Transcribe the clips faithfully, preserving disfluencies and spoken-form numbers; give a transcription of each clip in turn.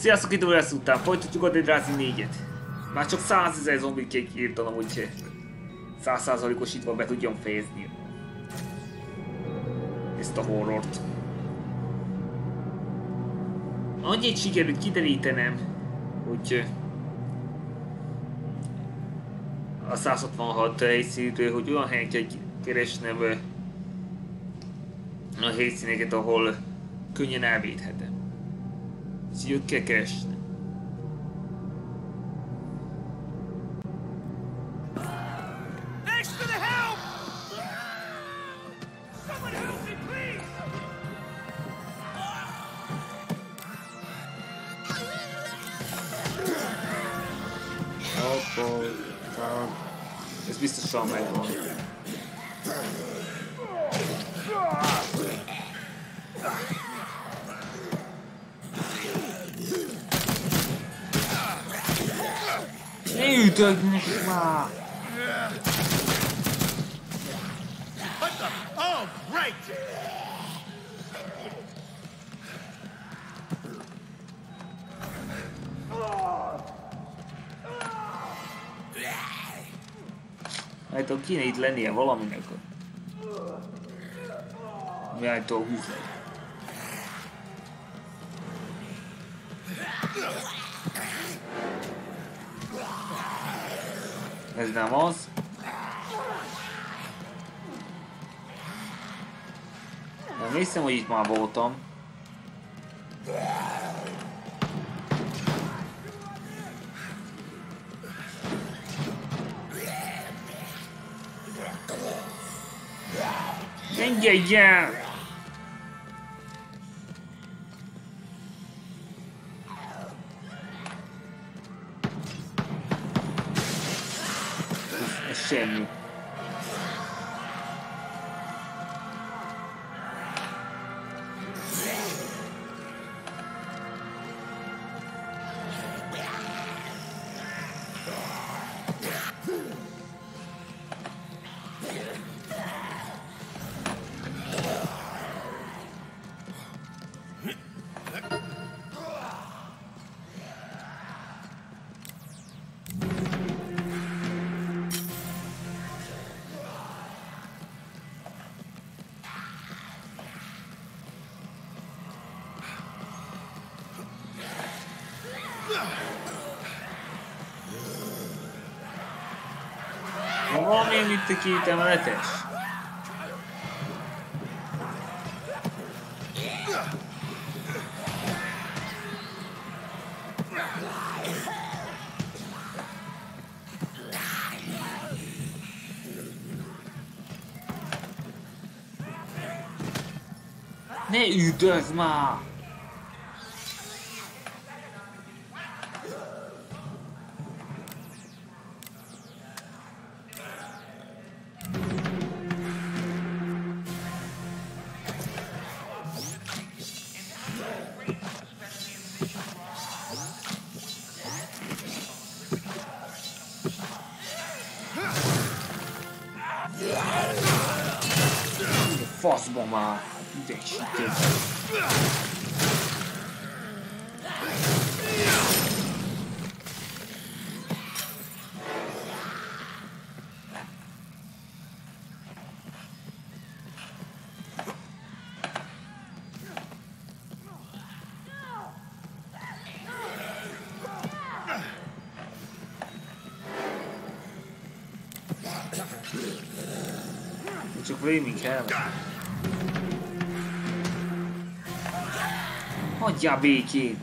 Sziasztok, itt lesz után, folytatjuk a Dead Rising négyet. Már csak százezer zombit írtam, úgyhogy száz százalékosítva be tudjam fejezni ezt a horrort. Annyit sikerült kiderítenem, hogy a száz hatvanhat helyszínről, hogy olyan helyen kell keresnem a helyszíneket, ahol könnyen elvédhetem. Úgyhogy őt kell keresni. Ez biztosan megvan. Ne ütögnek már! Oh, right! Hát ott kéne itt lennie valaminek. Miálltól húz legyen. Ez nem az. Nem hiszem, hogy itt már voltam. Engedj el! Ez, ez semmi. Van még itt a két emeletes? Ne üdözz már! Faszba már! Idegesítő! Csak rémig kell. Hagyjál békén!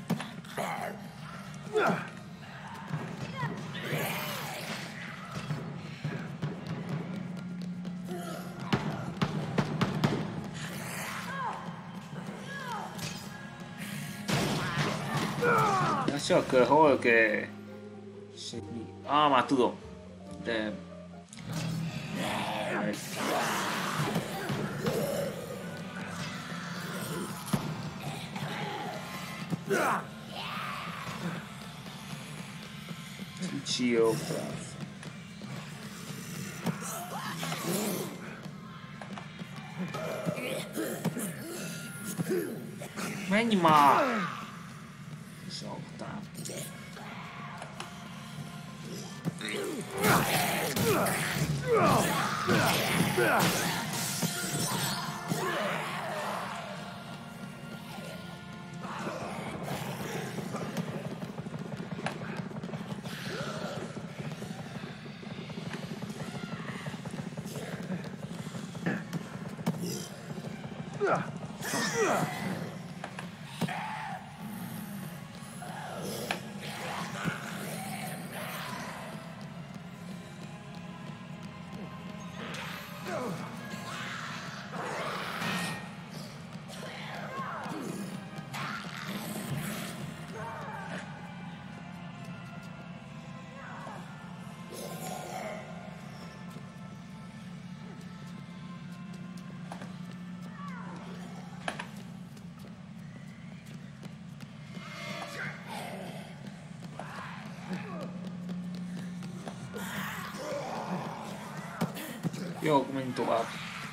Csak hol kell... Semmi... Á, már tudom. De... Chill, France. Menj már! Sartán. Jó, akkor menjünk tovább.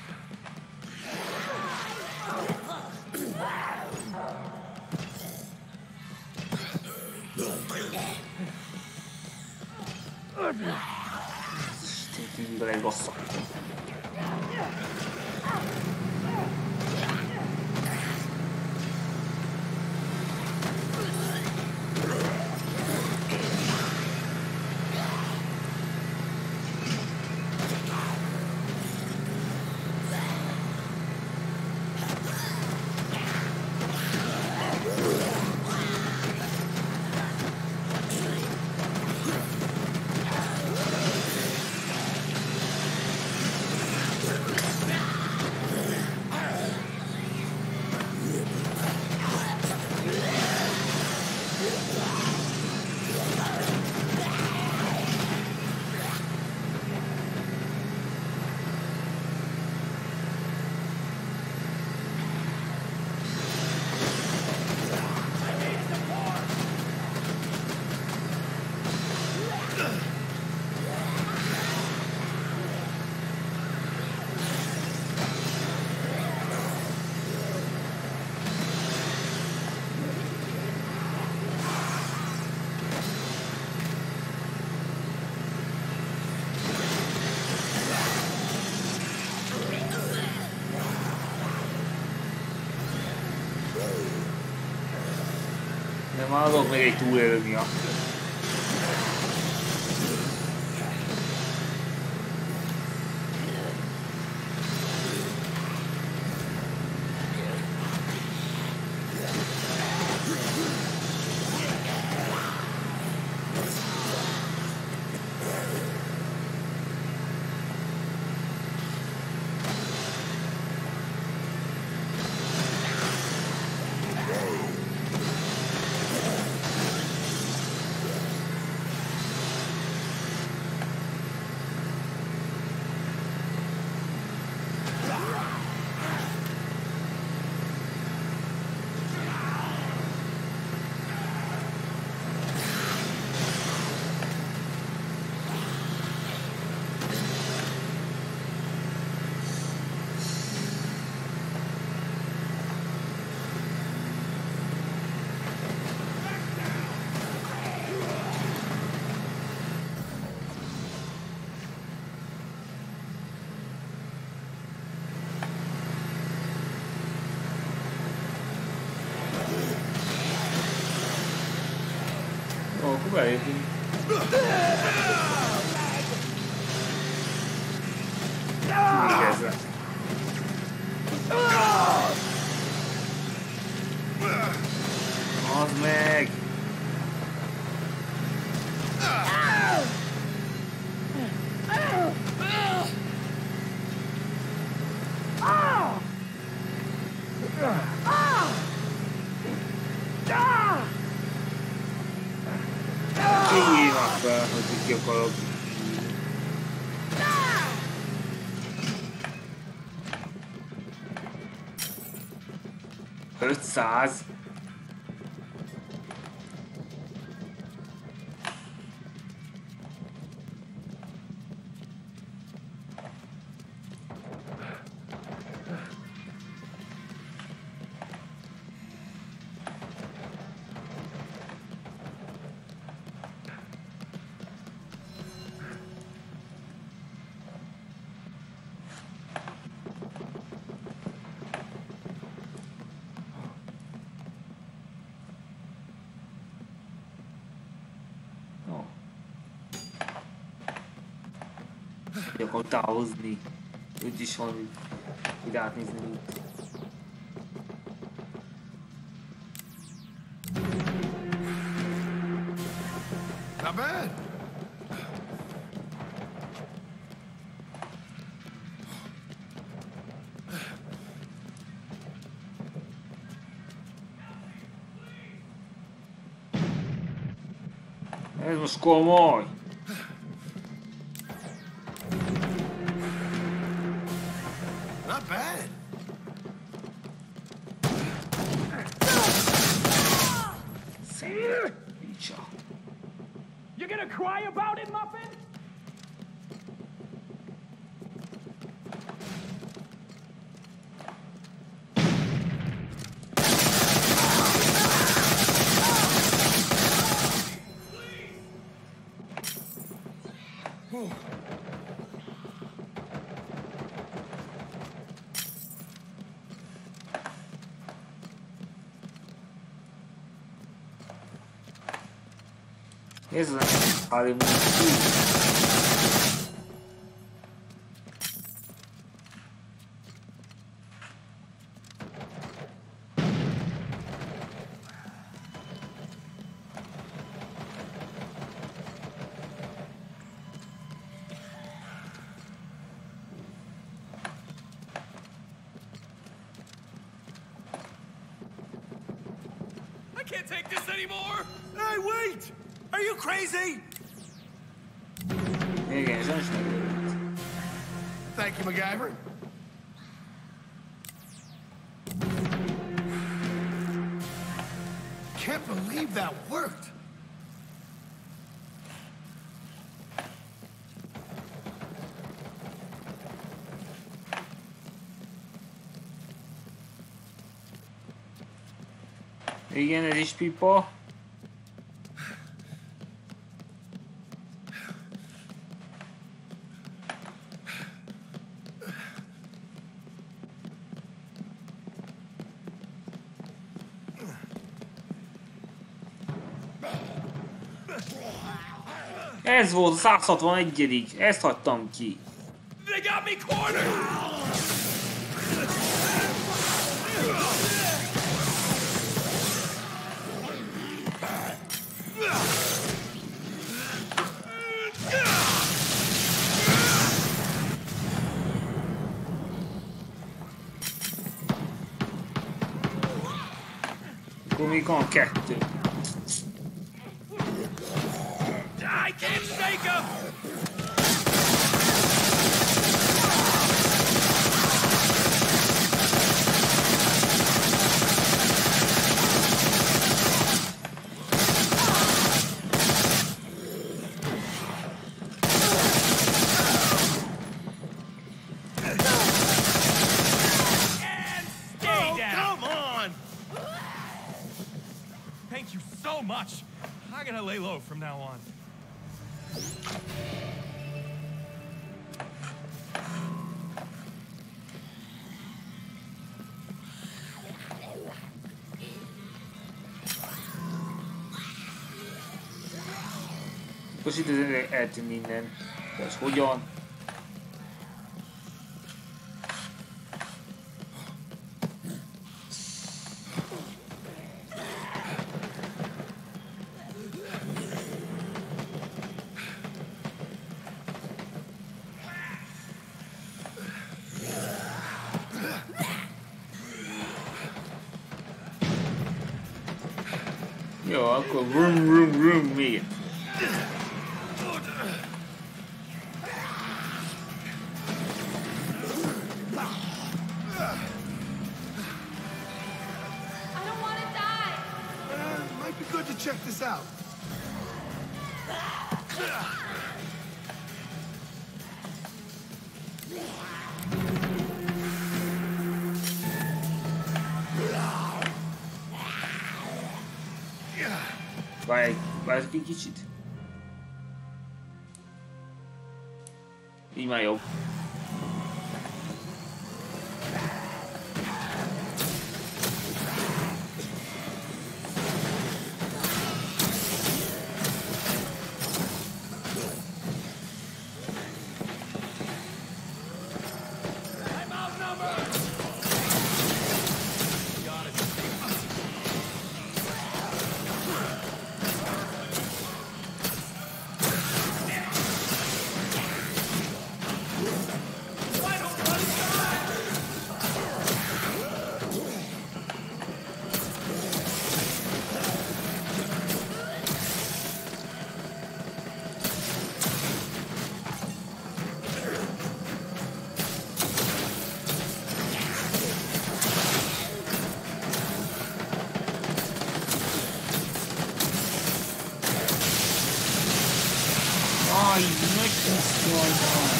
Tényleg bele egy rosszak. De már azok még egy túlélő miatt. Belépünk. Végezve. Az meg! Hogy ki akarok. ötszáz. Akkor távozni. Úgyis van ide átnézni itt. Not bad. Ez most komoly. Not bad. Szép picsa. You're gonna cry about it, Muffin? Ez az Harry Moon. I can't take this anymore. Hey, wait! Are you crazy? Igen, ez nem is megőrült. Thank you, MacGyver. Can't believe that worked. Igen, ez is pipa. Ez volt a száz hatvanegyedik Ezt hagytam ki. They got me cornered. Akkor még van kettő. I can't shake him. Thank you so much. I'm gonna lay low from now on. Most itt azért eltűnt innen. De ez hogyan? Jó, akkor vroom vroom vroom még. Good to check this out. Várj, várj egy kicsit. Így már jobb. Jaj, ne kiszolj!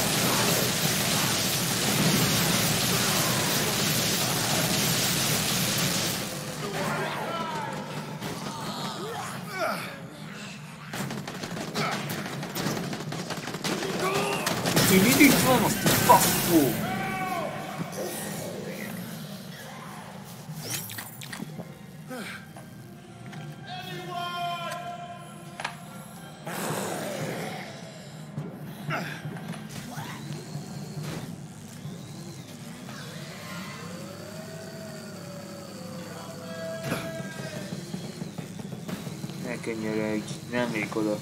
Én mindig van azt a faszó! Ne könnyeredj, nem még oda.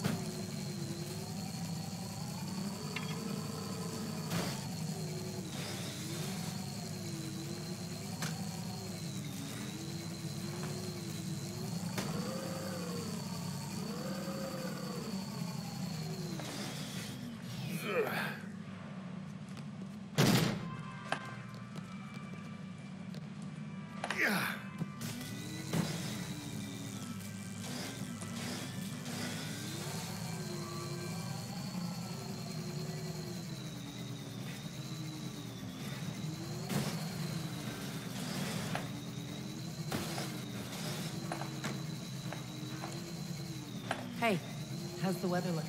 Hey, how's the weather looking?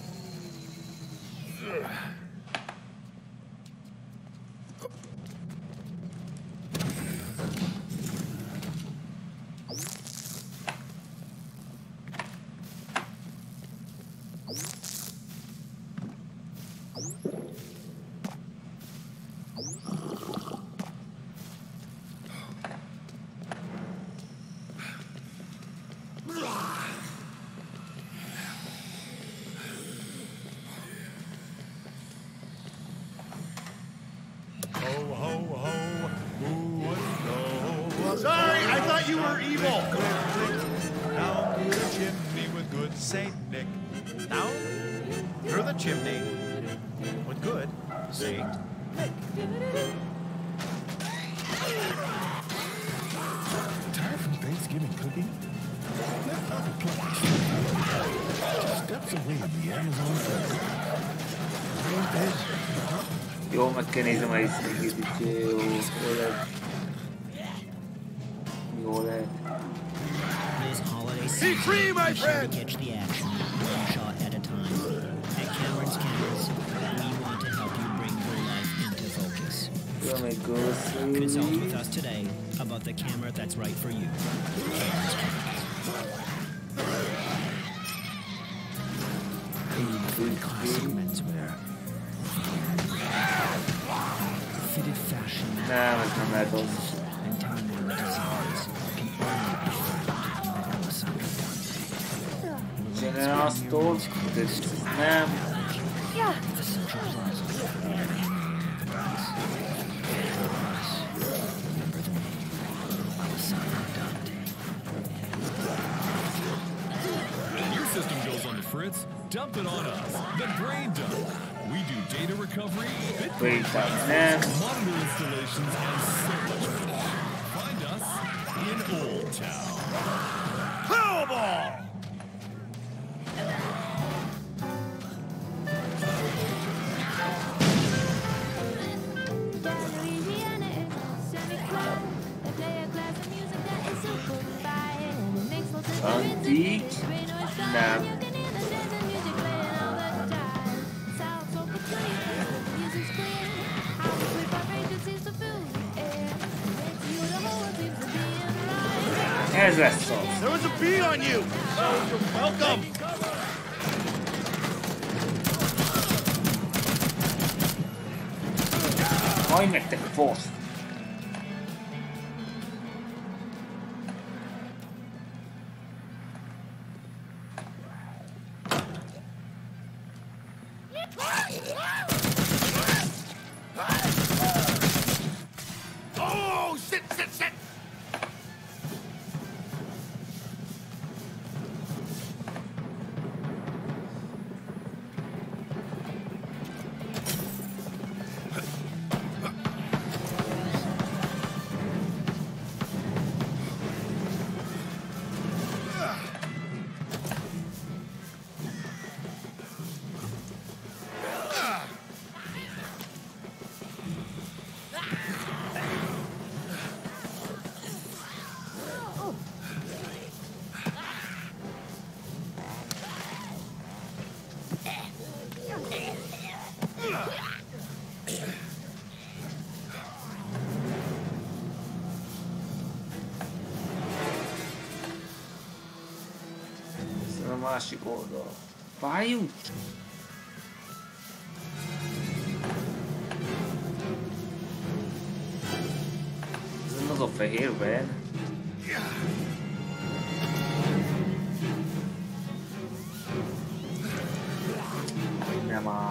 Saint Nick. Down through the chimney with good Saint Nick. Tired from Thanksgiving cooking? Let other plants. Steps away in the Amazon jungle. Jó, meg kell nézem a részét, jó, jó lehet. Jó lehet. Be free, my friend! Catch the action, one shot at a time. At Cameron's Cameras, we want to help you bring your life into focus. Consult with us today about the camera that's right for you. Cameron's Cameras. Classic menswear. Fitted fashion. Nem, ez nem lehet az. And time designs can only be found at Osaka. Generasztól, de nem. Yeah. Your system goes on the fritz, dump it on us. The Brain Dump. We do data recovery, Brain Dump, nem. monitor installations, and so much more. Find us in Old Town. Powerball! Antik, nem. Ez lesz az. There was a beat on you! So you're welcome! Majd nektek a forsz. Oh, sit, sit, sit! másik oldal. Várjunk! Ez az a fehér van. Nem áll.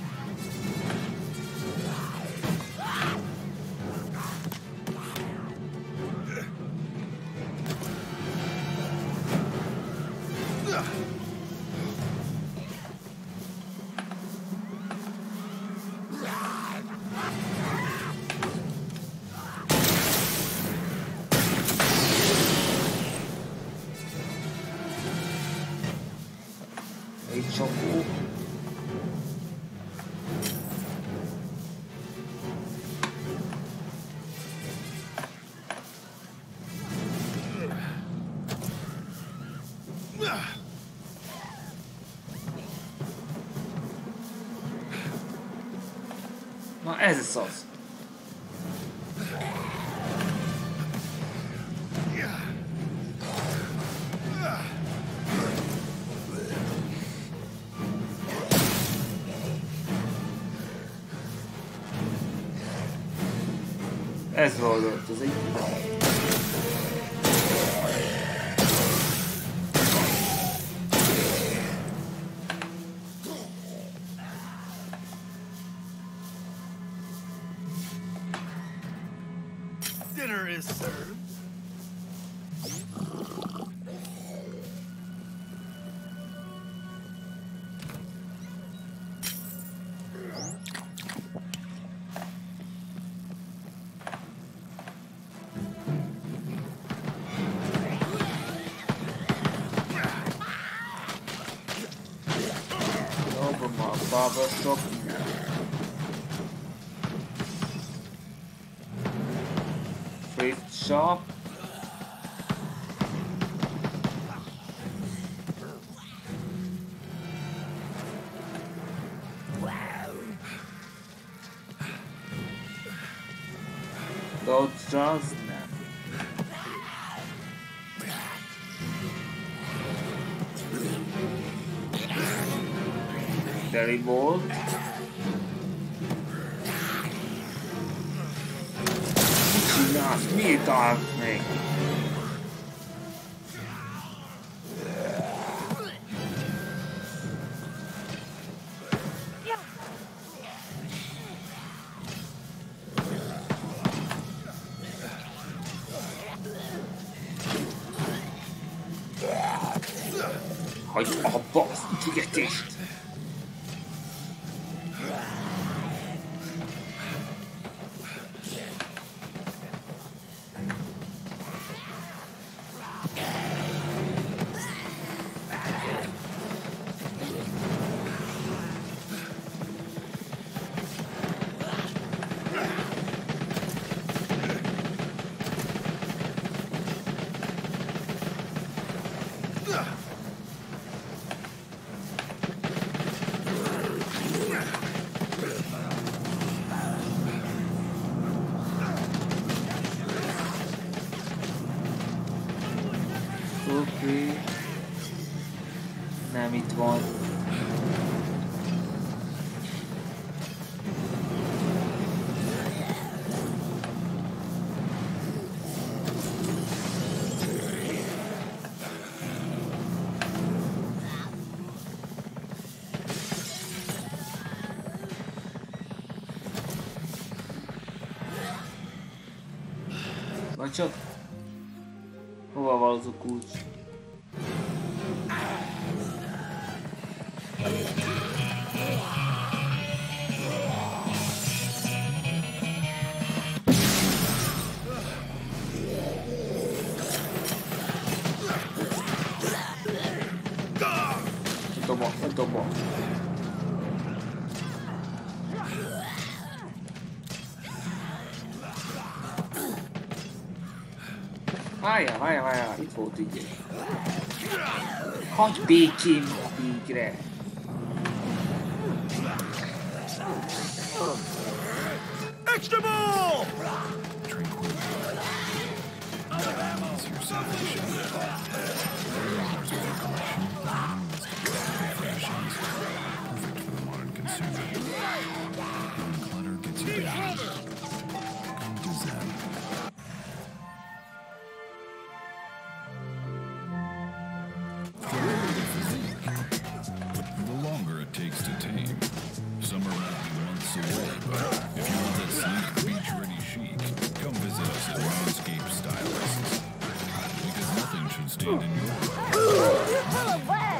Egy csapó. Na ez is az. Ez volt az egy. Dinner is served. Barber shop. Thrift shop. Those drugs? Deli bolt. Csinálsz, mit állsz még? Hagyd abba az ütögetést! Oké. Nem itt van. Vagy csak hova van az a kulcs? Dobom, dobom. Várjál, várjál, várjál, itt volt így. Hagyj békén végre! Extra ball! It's your salvation. stand in your way.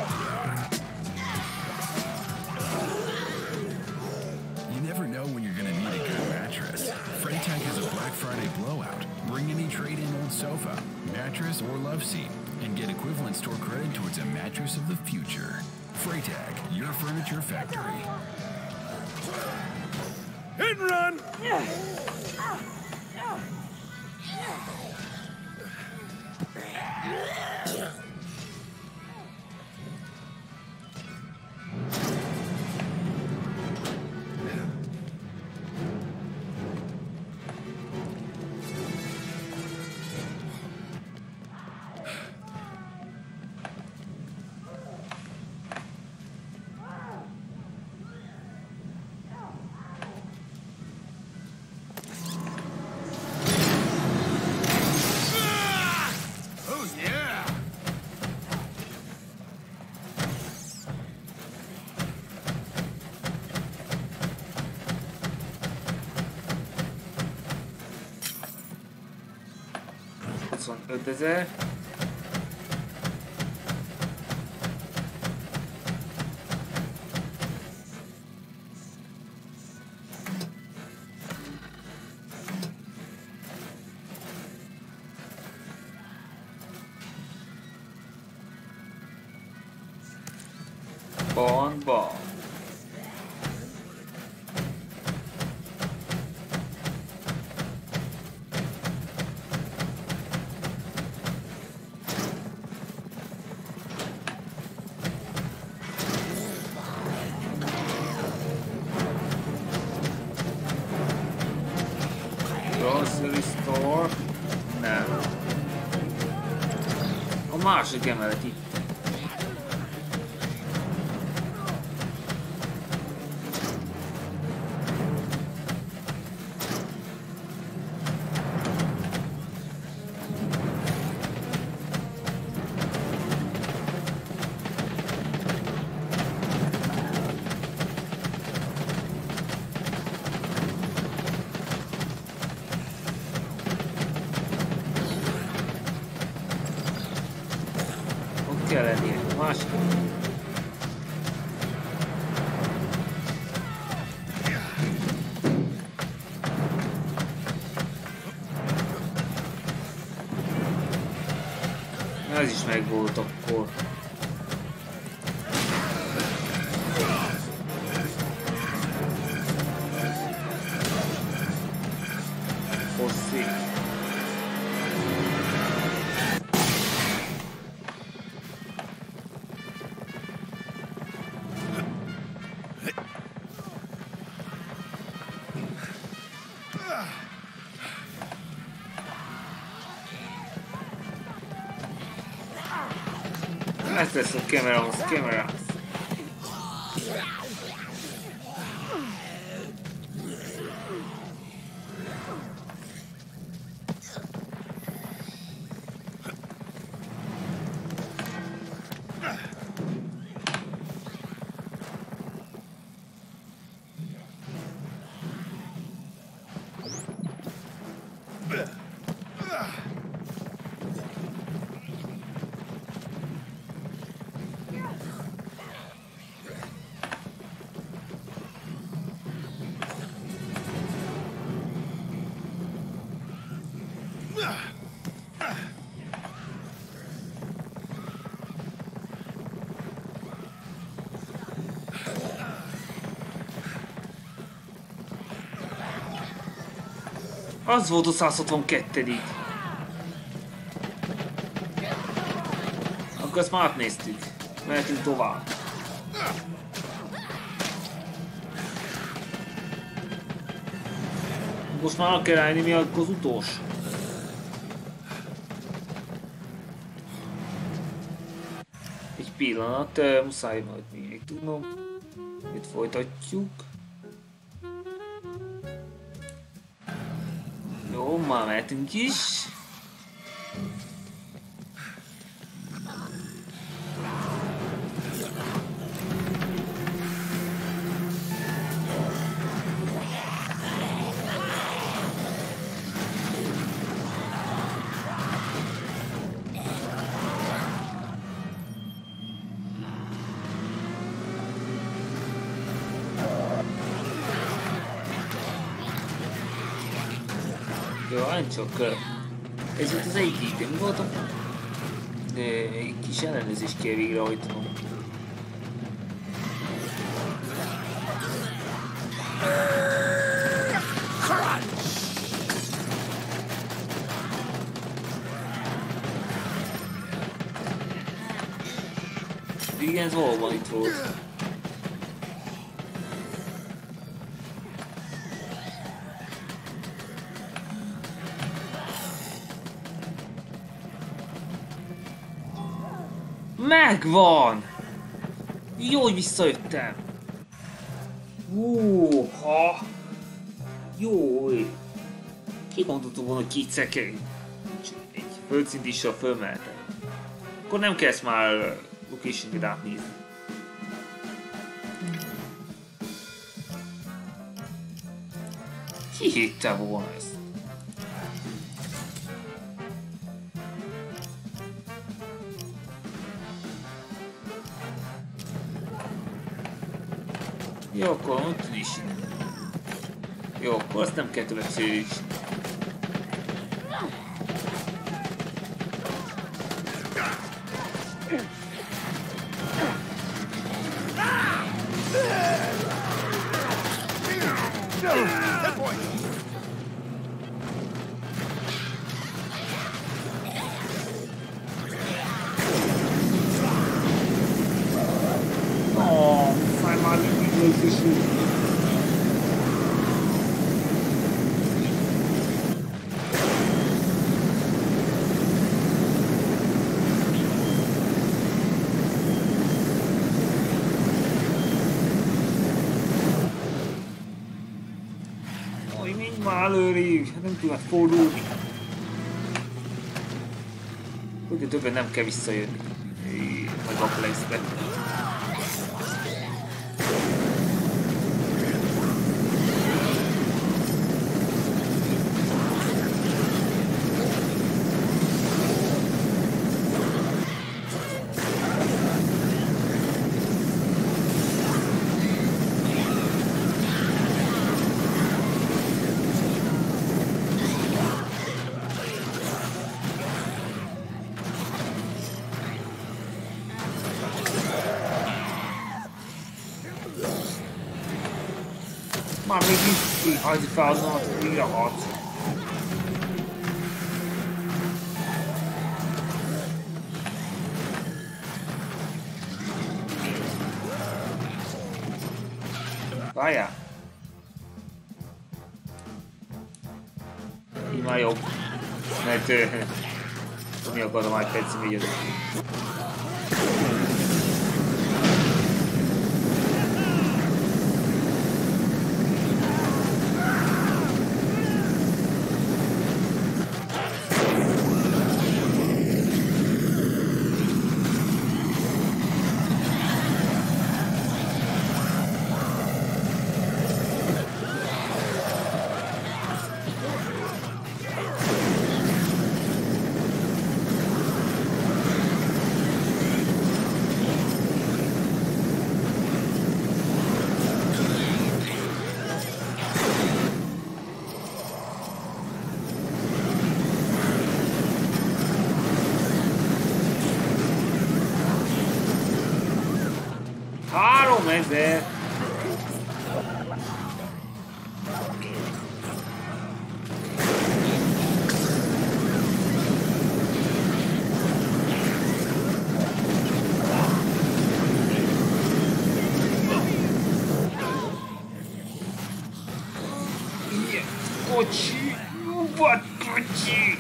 You never know when you're going to need a good mattress. Freytag has a Black Friday blowout. Bring any trade-in old sofa, mattress, or love seat, and get equivalent store credit towards a mattress of the future. Freytag, your furniture factory. Hit and run! huszonötezer. Bon, bon. Grocery store. Nem. A másik emelet itt. Kell lennie, másik. Ez is meg volt akkor. Hosszí. Ez lesz a kamerahoz, kamerahoz. Az volt a száz hatvankettő. Akkor ezt már átnéztük. Mehetünk tovább. Most már kell állni, mi akkor az utolsó. Egy pillanat, muszáj majd még tudnom. Itt folytatjuk. Jó, már mehetünk is. Jó, nem csak... Ez itt az egyik idő. Mi voltam? Egy kis ellenőrzést kell végrehajtanom. Igen, ez valóban itt volt. Megvan! Jó, hogy visszajöttem! Húha! Jó! Ki gondoltuk volna, hogy kétszer kell egy földszintíssal fölmeltem. Akkor nem kezd már location videót nézni. Ki hitte volna ezt? Jó, akkor ott is. Jó, akkor azt nem kell többször is. Nem tudnak fordulni. Ugye többen nem kell visszajönni. Meg a place-be. Már mégis kihajti fel azon, hogy újra harc. Várjál! Így már jobb. Mert... mi akarom már percig így adok. Ezer. Kocsi, vad kocsi.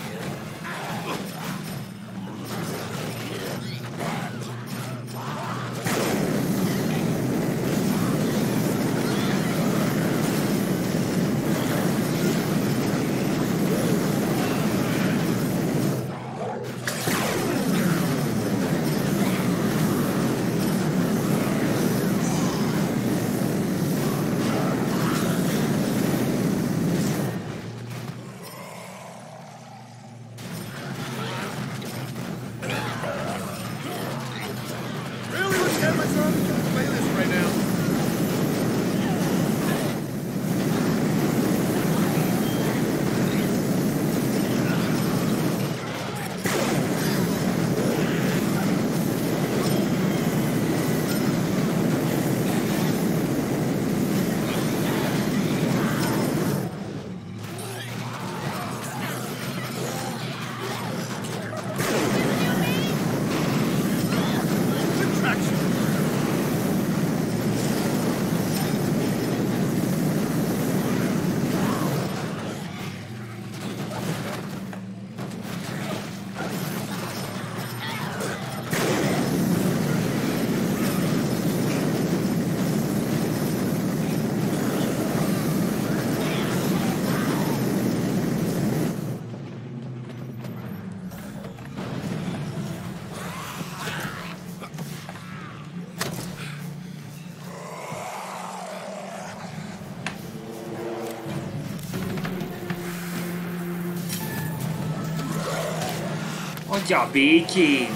Hagyjál békén!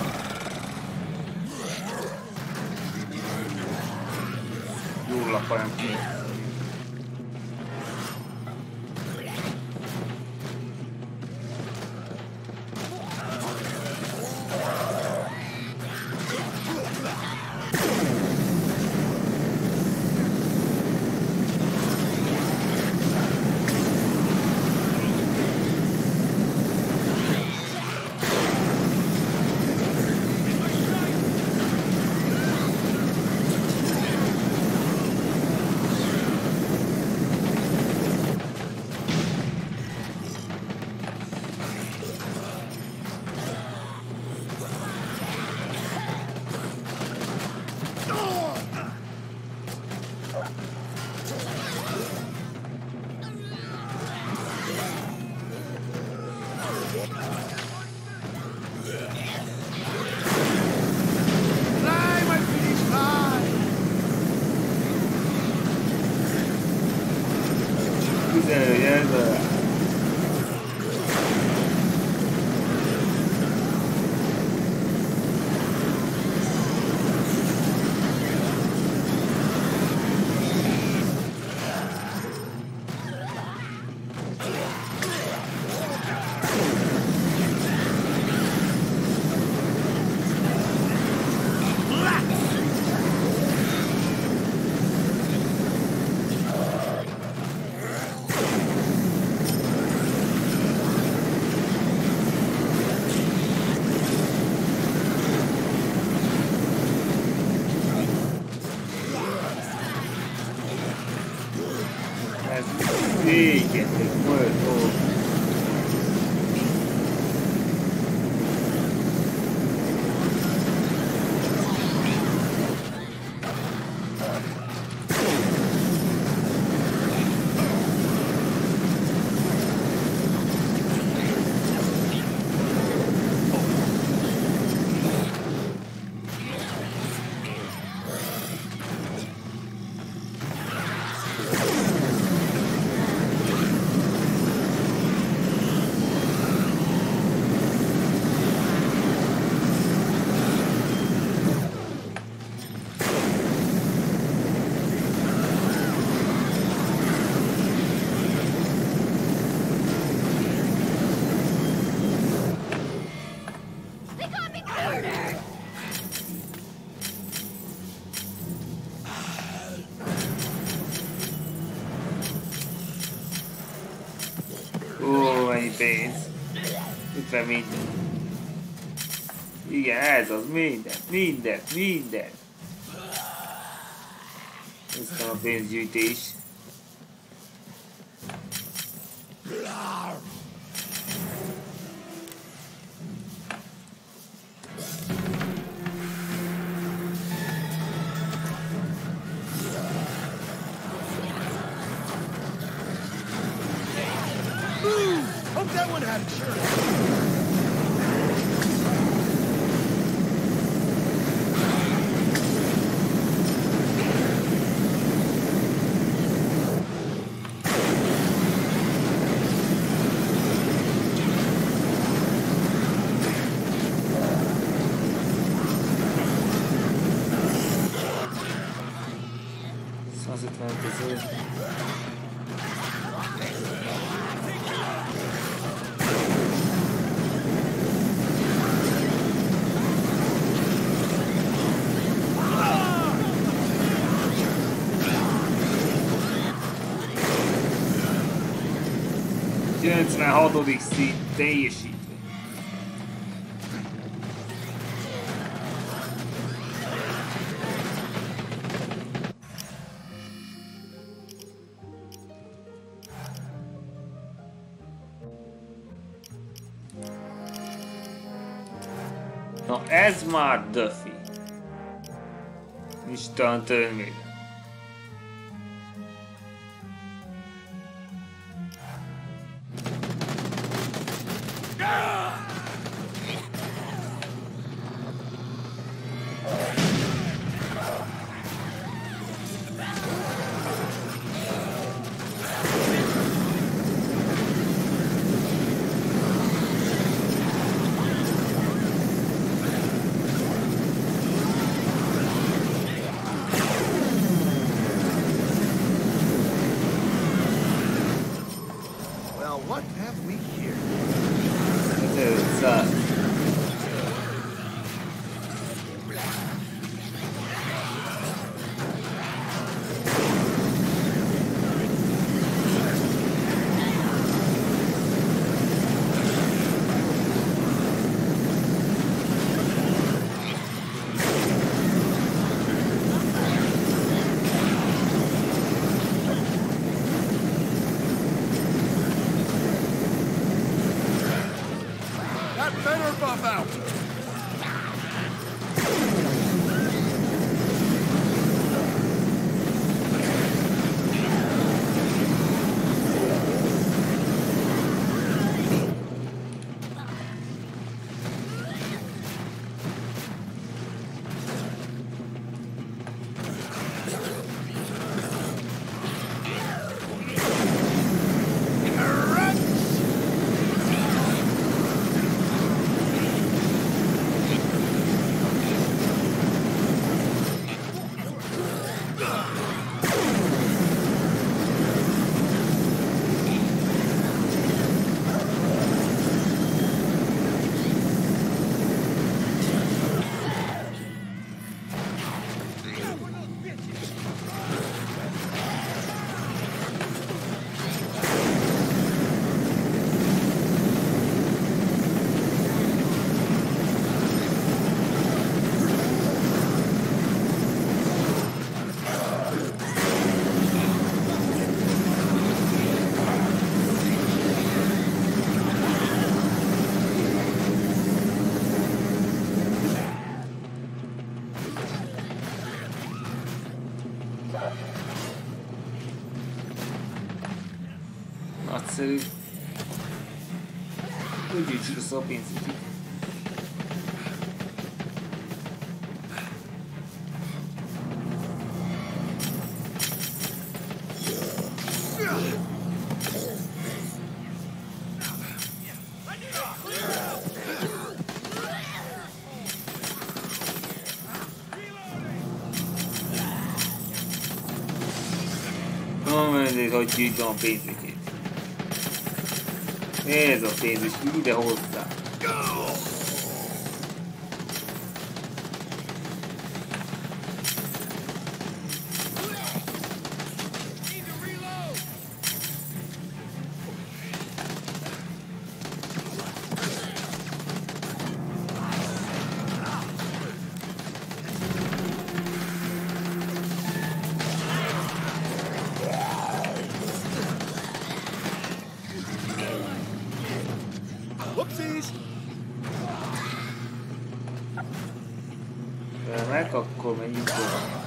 Jól akarjam ki. Pénz. ötven minden. Igen, ez az, minden, minden, minden. Ez a pénzgyűjtés. Hope that one had insurance. kilencvenhatodik szint teljesítve. Na ez már Duffy. Isten törvény. Cazzo. Nagyszerű. Úgy gyűjtsük össze a pénzt itt. Hogy gyűjtöm a pénzeket. Ez a pénz is ide hozzá. Meg akkor menjünk oda.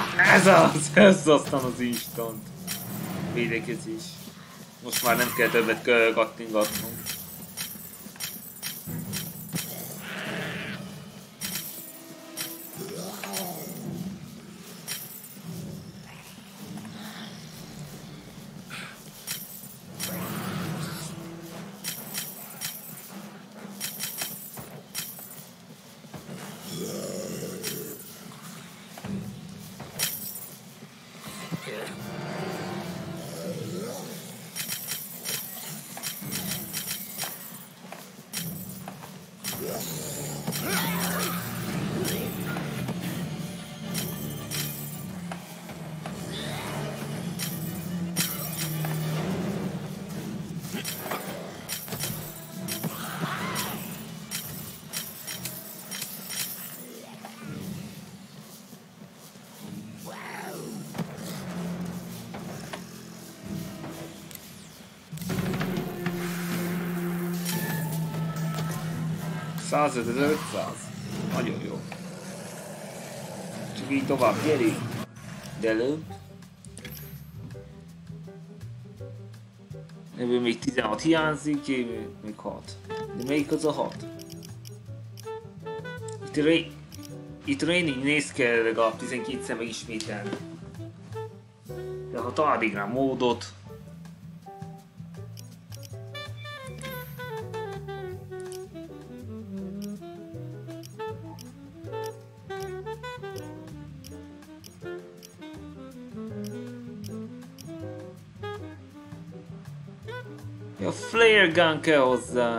Ez az! Ez aztán az instant védekezés. Most már nem kell többet kattingatnunk. százötven-ötszáz. Nagyon jó. Csak így tovább gyerünk. De előbb. Ebből még tizenhat hiányzik, még hat. De melyik az a hat? Itt, ré... Itt Raining néz kell legalább tizenkétszer megismételni. De ha találjuk rá módot. A flare gun kell hozzá.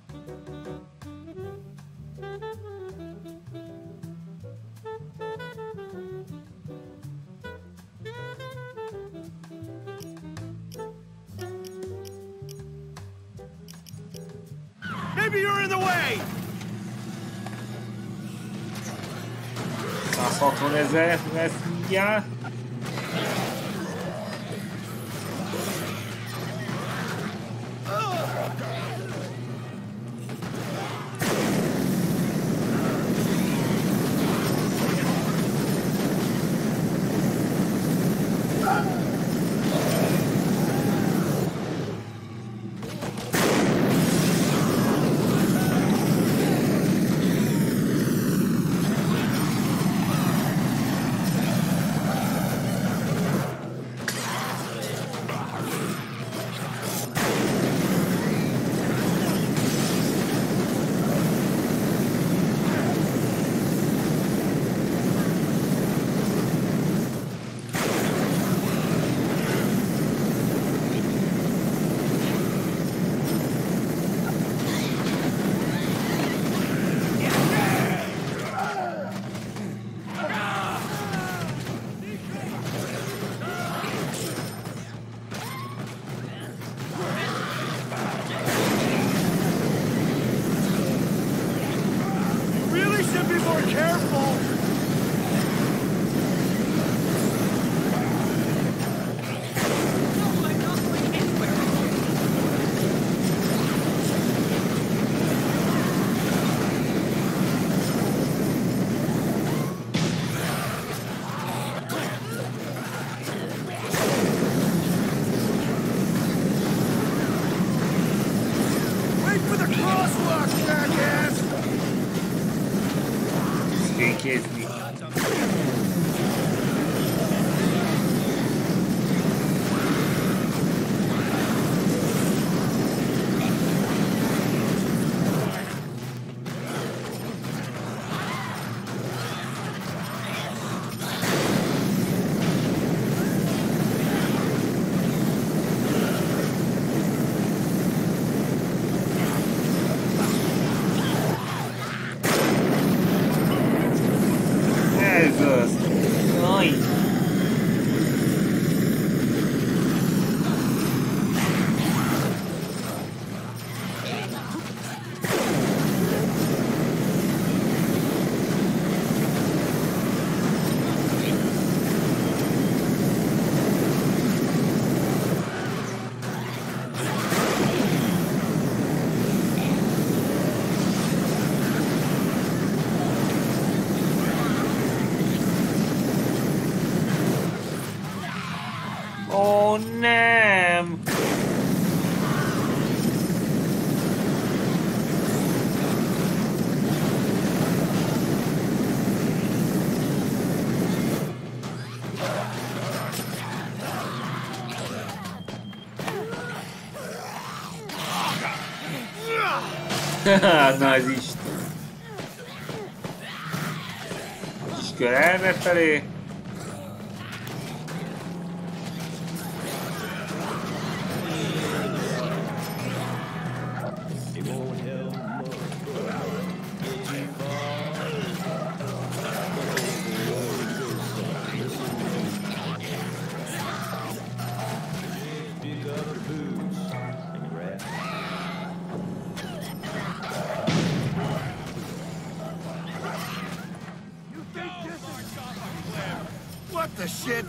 Maybe you're in the way. százhatvan ezer lesz mindjárt. nem! Na ez is. Kis kör erre felé. What the shit?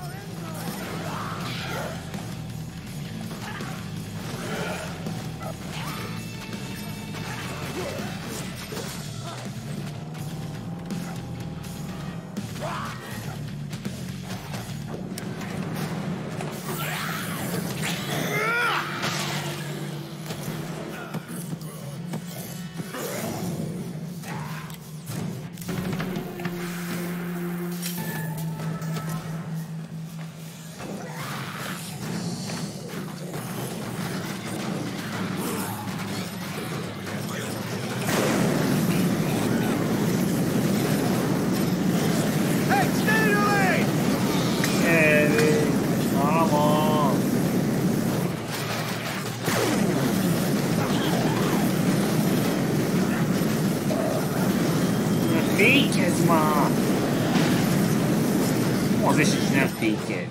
Fékezz már! Az is is nem fékezz.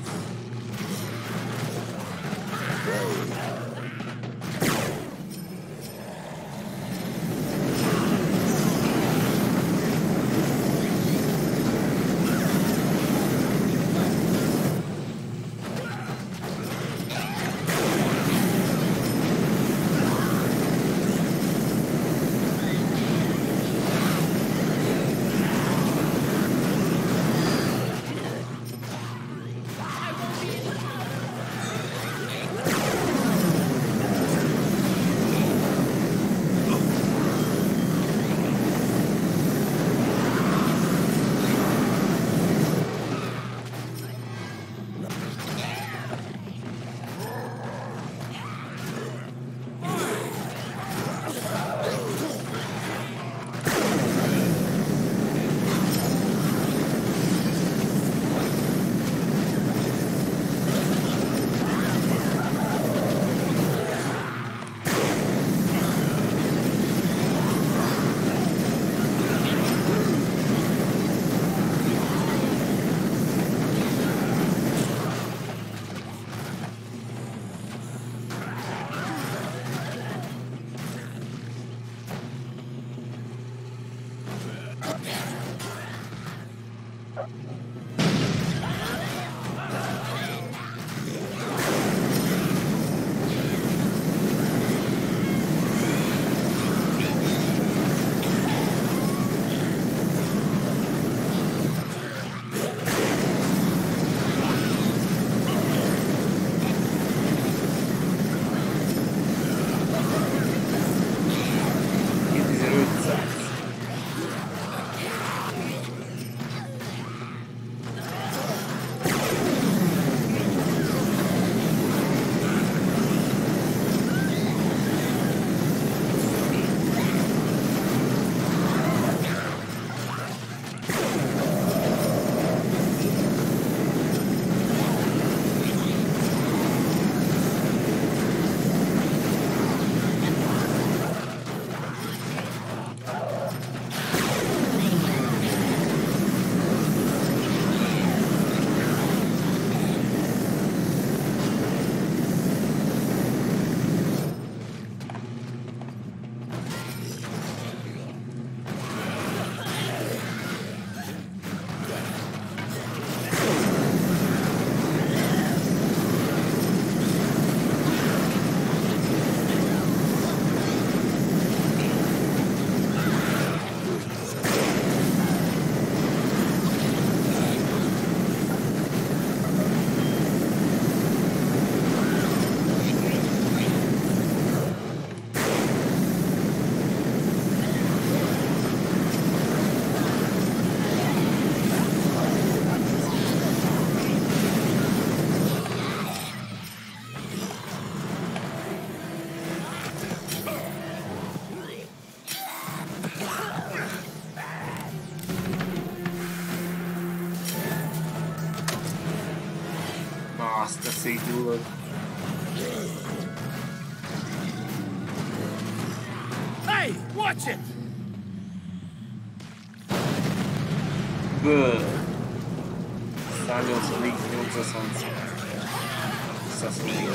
Azt a szétgyullad. Hey, watch it! Bă! száznyolcvan, nyolcvan. Visszaszólni.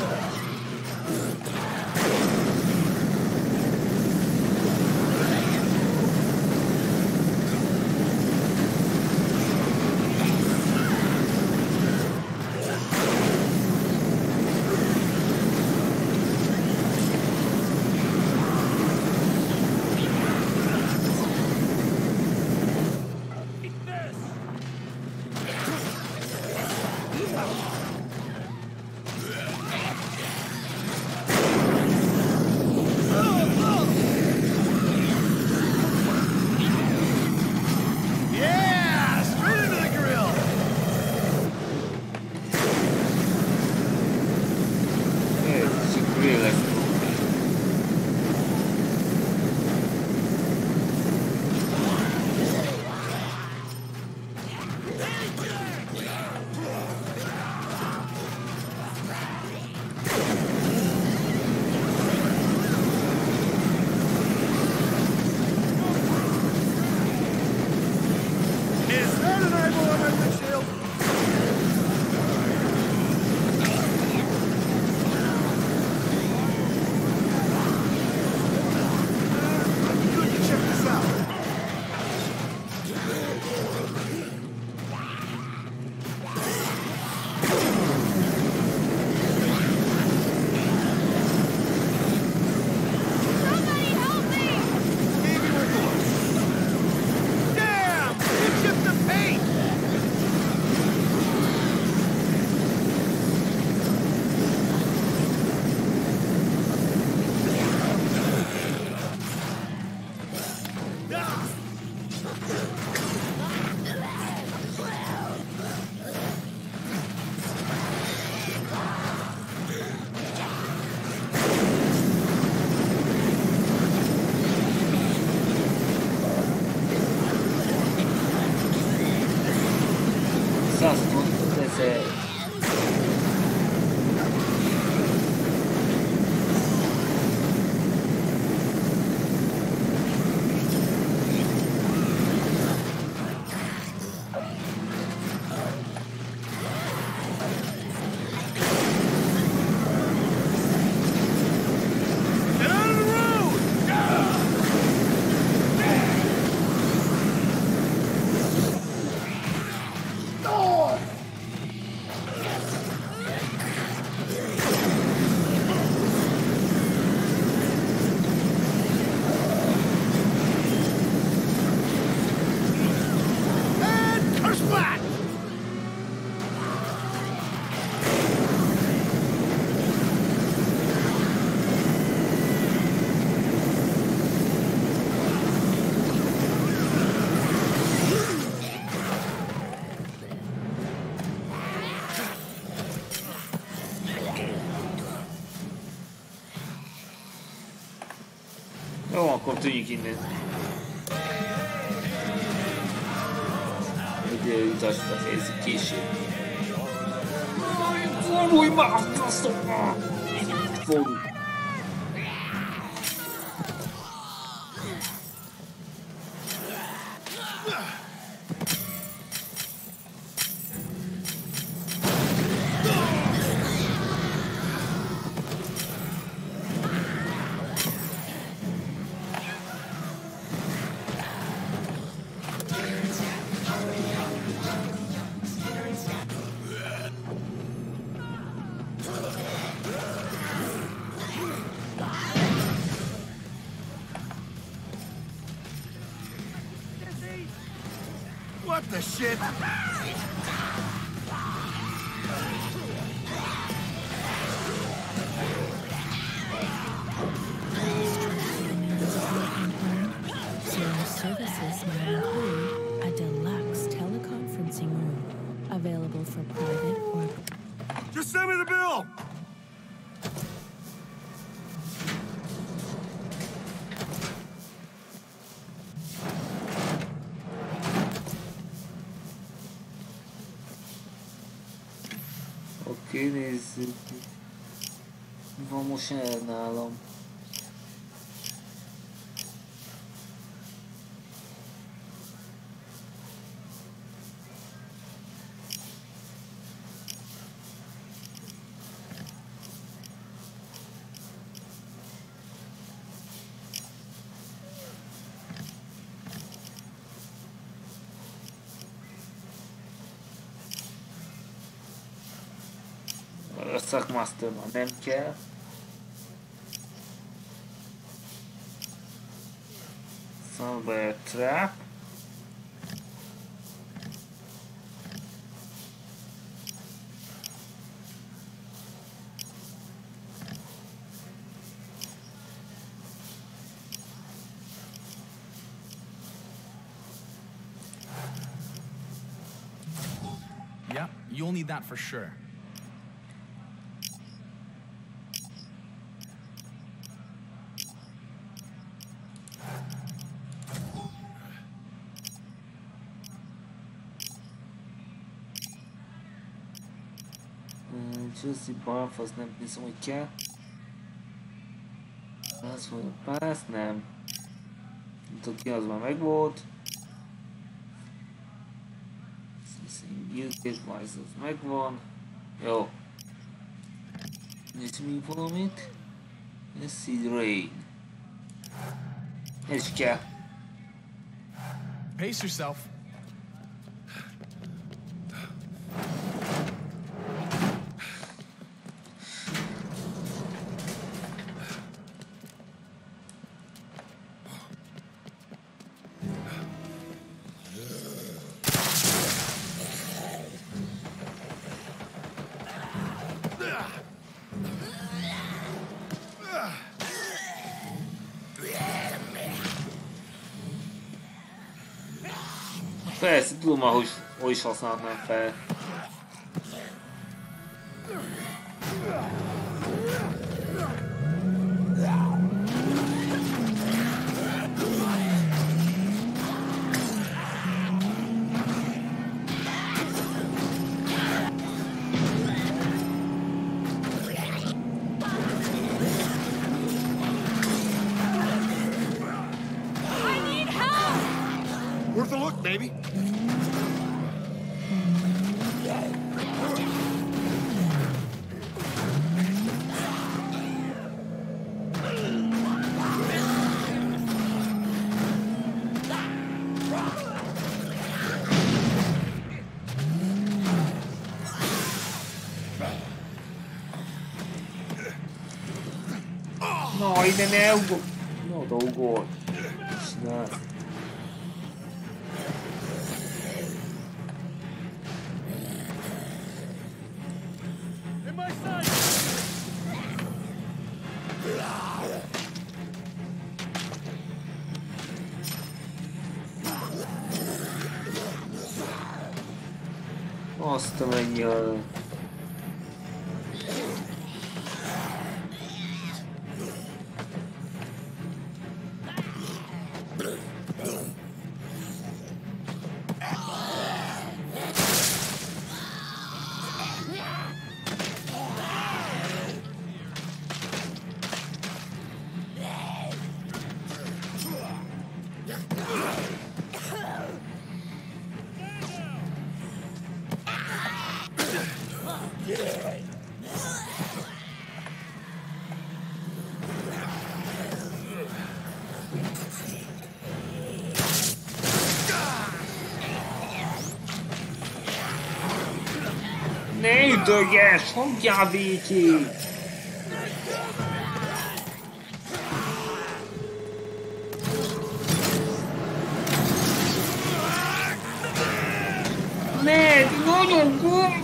Jó, akkor tűnjük innen. Ugye utasra fejezzük később. Fordulj már! Fordulj! What the shit? Zero services now include a deluxe teleconferencing room available for private or... Just send me the bill! Oké, nézzük. Mi van most el nálam? A Suckmaster már nem kell. Somewhere trap. Yeah, you'll need that for sure. Juicy Barf, az nem hiszem, hogy kell. Az volt a pász, nem. Nem tudom ki, az már megvolt. Gyilkés Vice, az megvan. Jó. Nézzük még valamit. Acid Rain. Ez is kell. Pace yourself. Persze, tudom, ahogy hogy is használhatnám fel. Worth a look, baby. No, ide ne ugor. No, da ugor. Csinálsz. Azt a mennyire. Ne üldögess, hagyjál végig! Ne, nagyon kurva!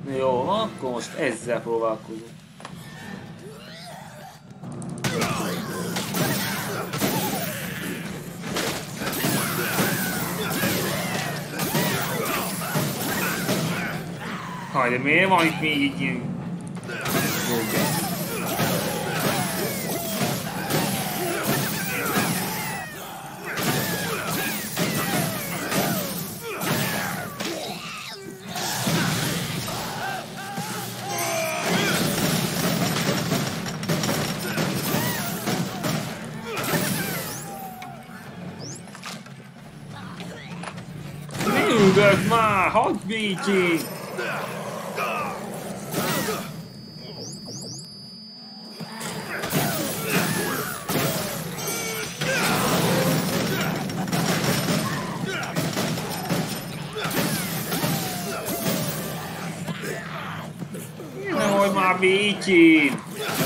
Jó, akkor most ezzel próbálkozunk. Haj, de miért van itt még egy ilyen... Üldök már, hagyd békén! Ne hagyd már békén!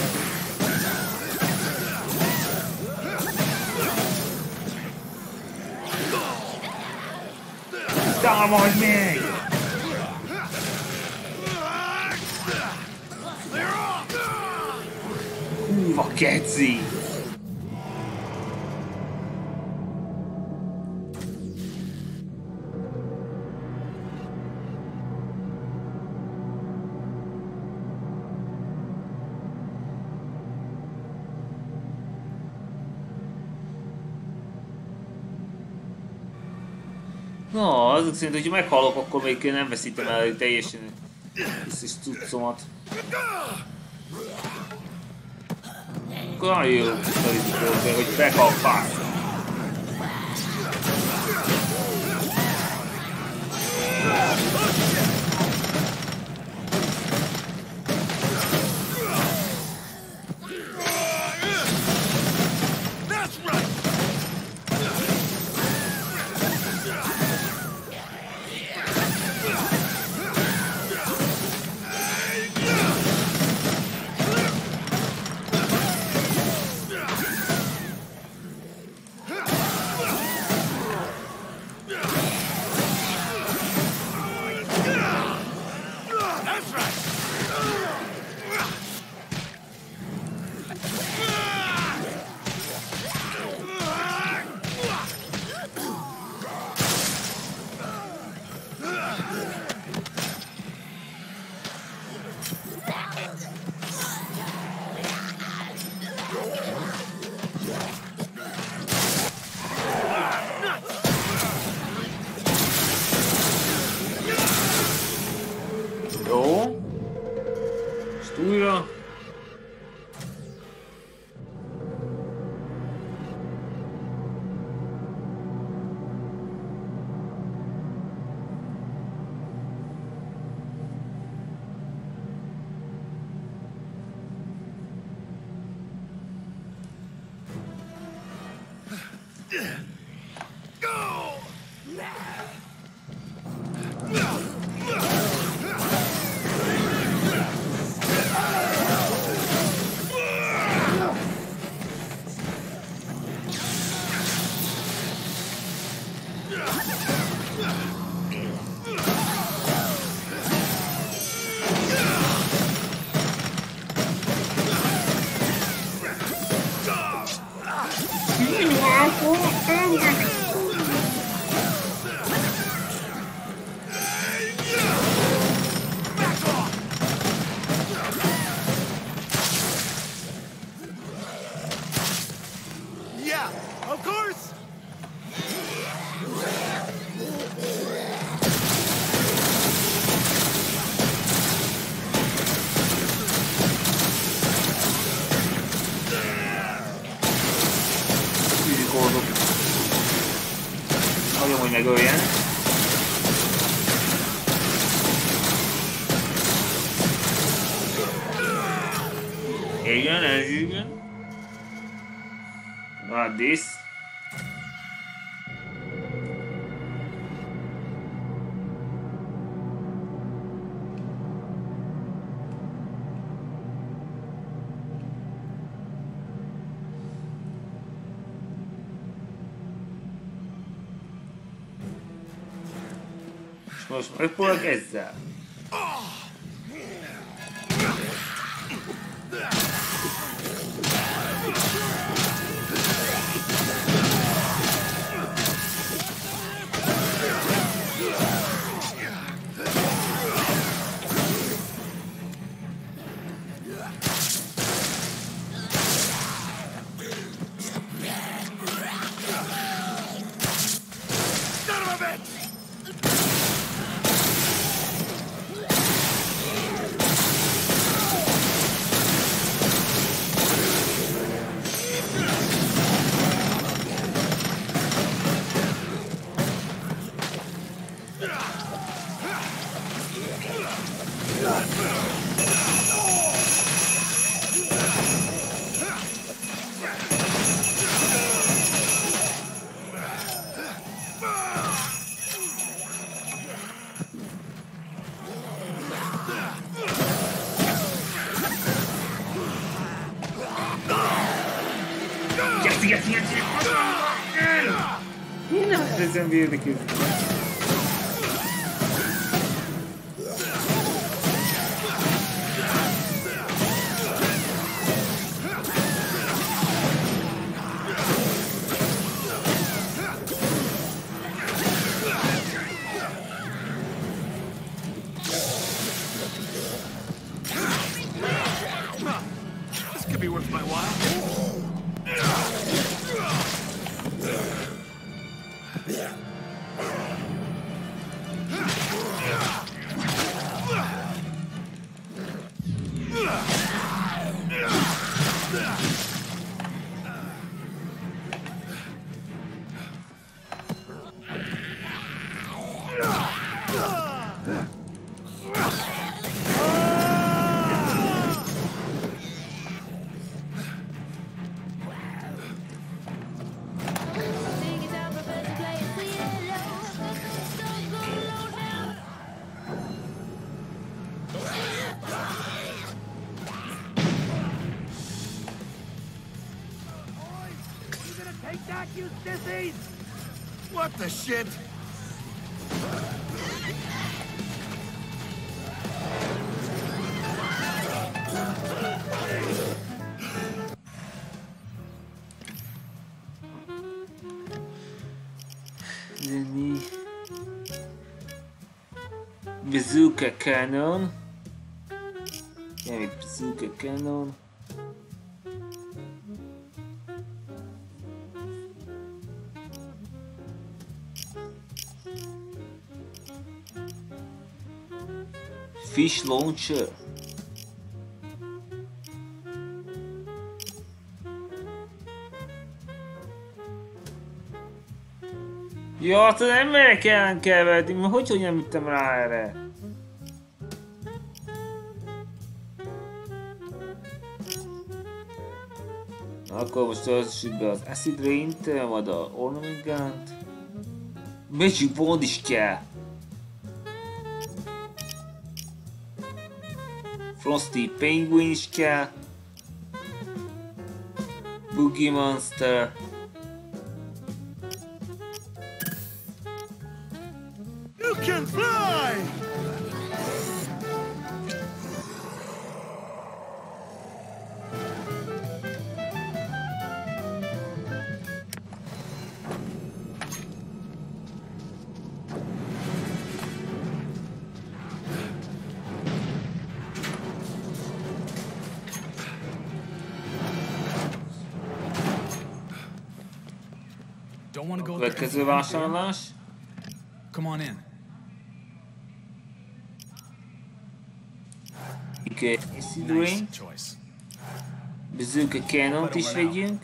Támadj meg! Húva keci! No, azok szerint, hogyha meghalok, akkor még nem veszítem el teljesen összes cuccomat. Akkor nagyon jó sztorizik, hogy bekapják. Megöljen. Igen, ez igen. What this? Most megpróbálok ezzel. ezen védekezni. What the shit? The bazooka cannon. Yeah, bazooka cannon. Fish launcher. Jó, hát az emberek ellen kell venni, mert hogy, hogy nem üttem rá erre? Akkor most töltsük be az Acid Rain-t, majd a Ornament Gun-t. Magic Wand is kell. Frosty Penguin is kell. Boogie Monster. You can fly! Don't want to go Következő vásárlás. Come on in. Okay, Acid Rain. Bazooka Cannont is vegyünk.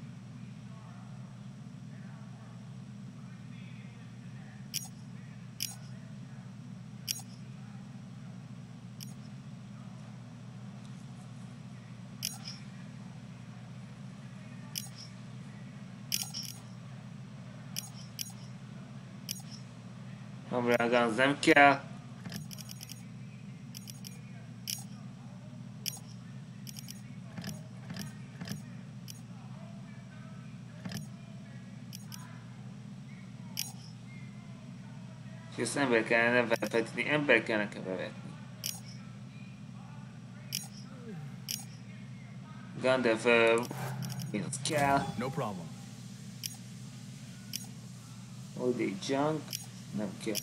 Umbrella Guns nem kell. És ezt ember kellene bevetni, ember kellene bevetni. Gandalf, uh, az kell. No problem. All day junk. Nem kell.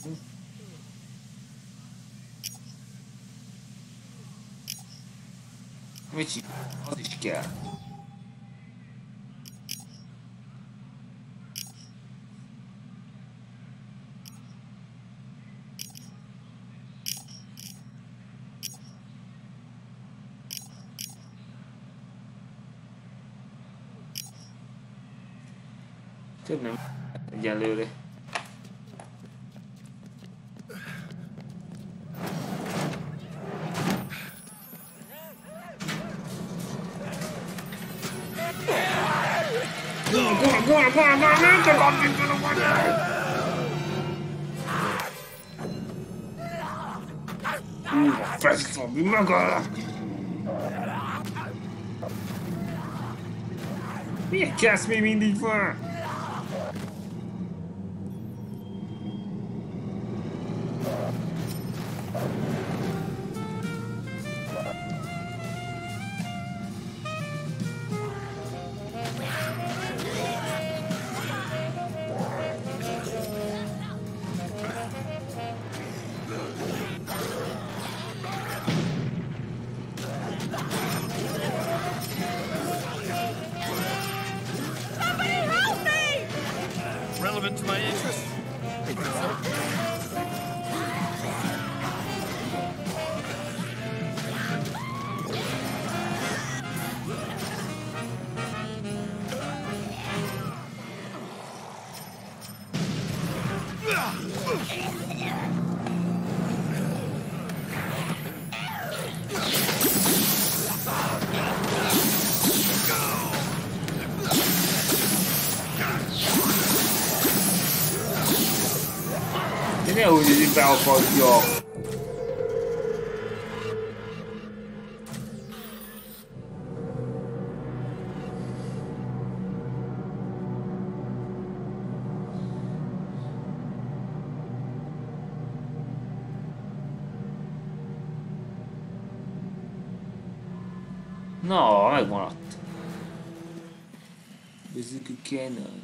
Mit csinál? Az is kell. Több nem egyelőre. Buona, buona, buona, non te lo dicono guardare! Uh, festa, mi manca! Miért kezd még mindig van? relevant to my interests? Nehogy így beakadja. Na, megmaradt. Basically cannon.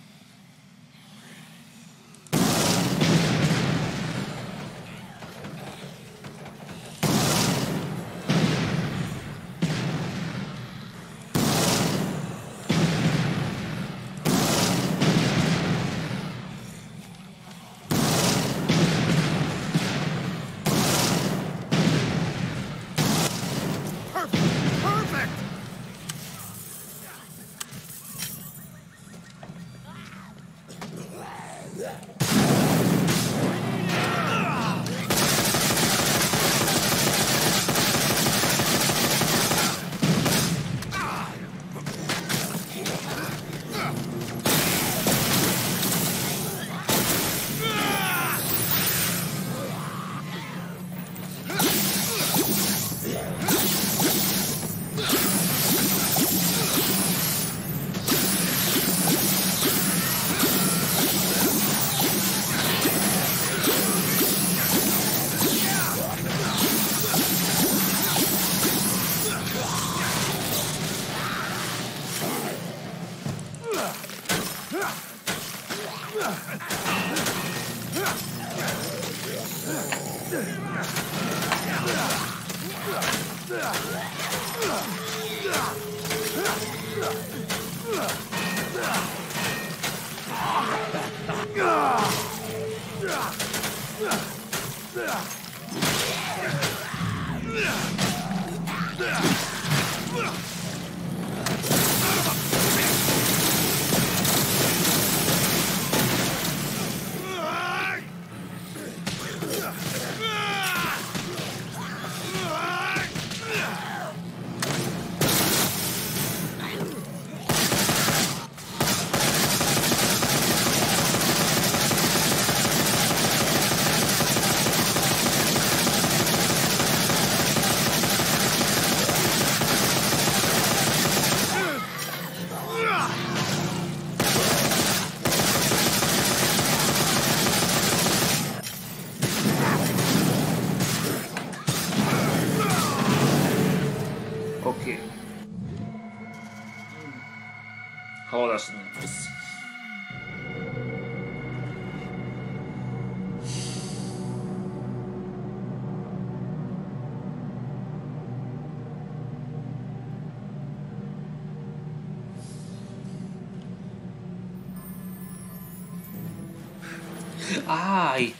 Áj!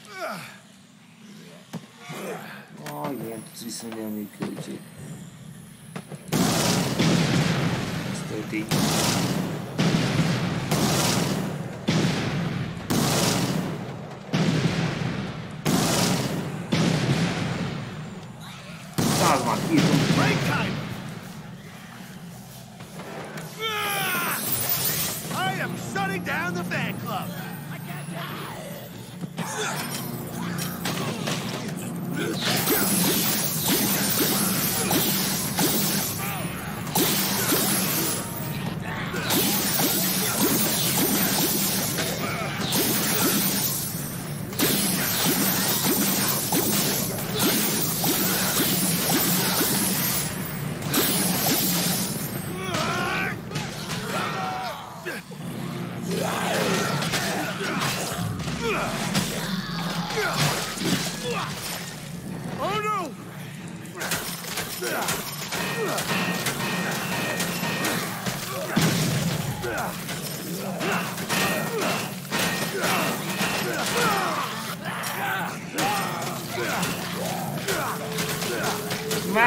Aj, ilyen tudsz viszonylag a működjét. Ez történik. Száz már írtunk. I am shutting down the fan club.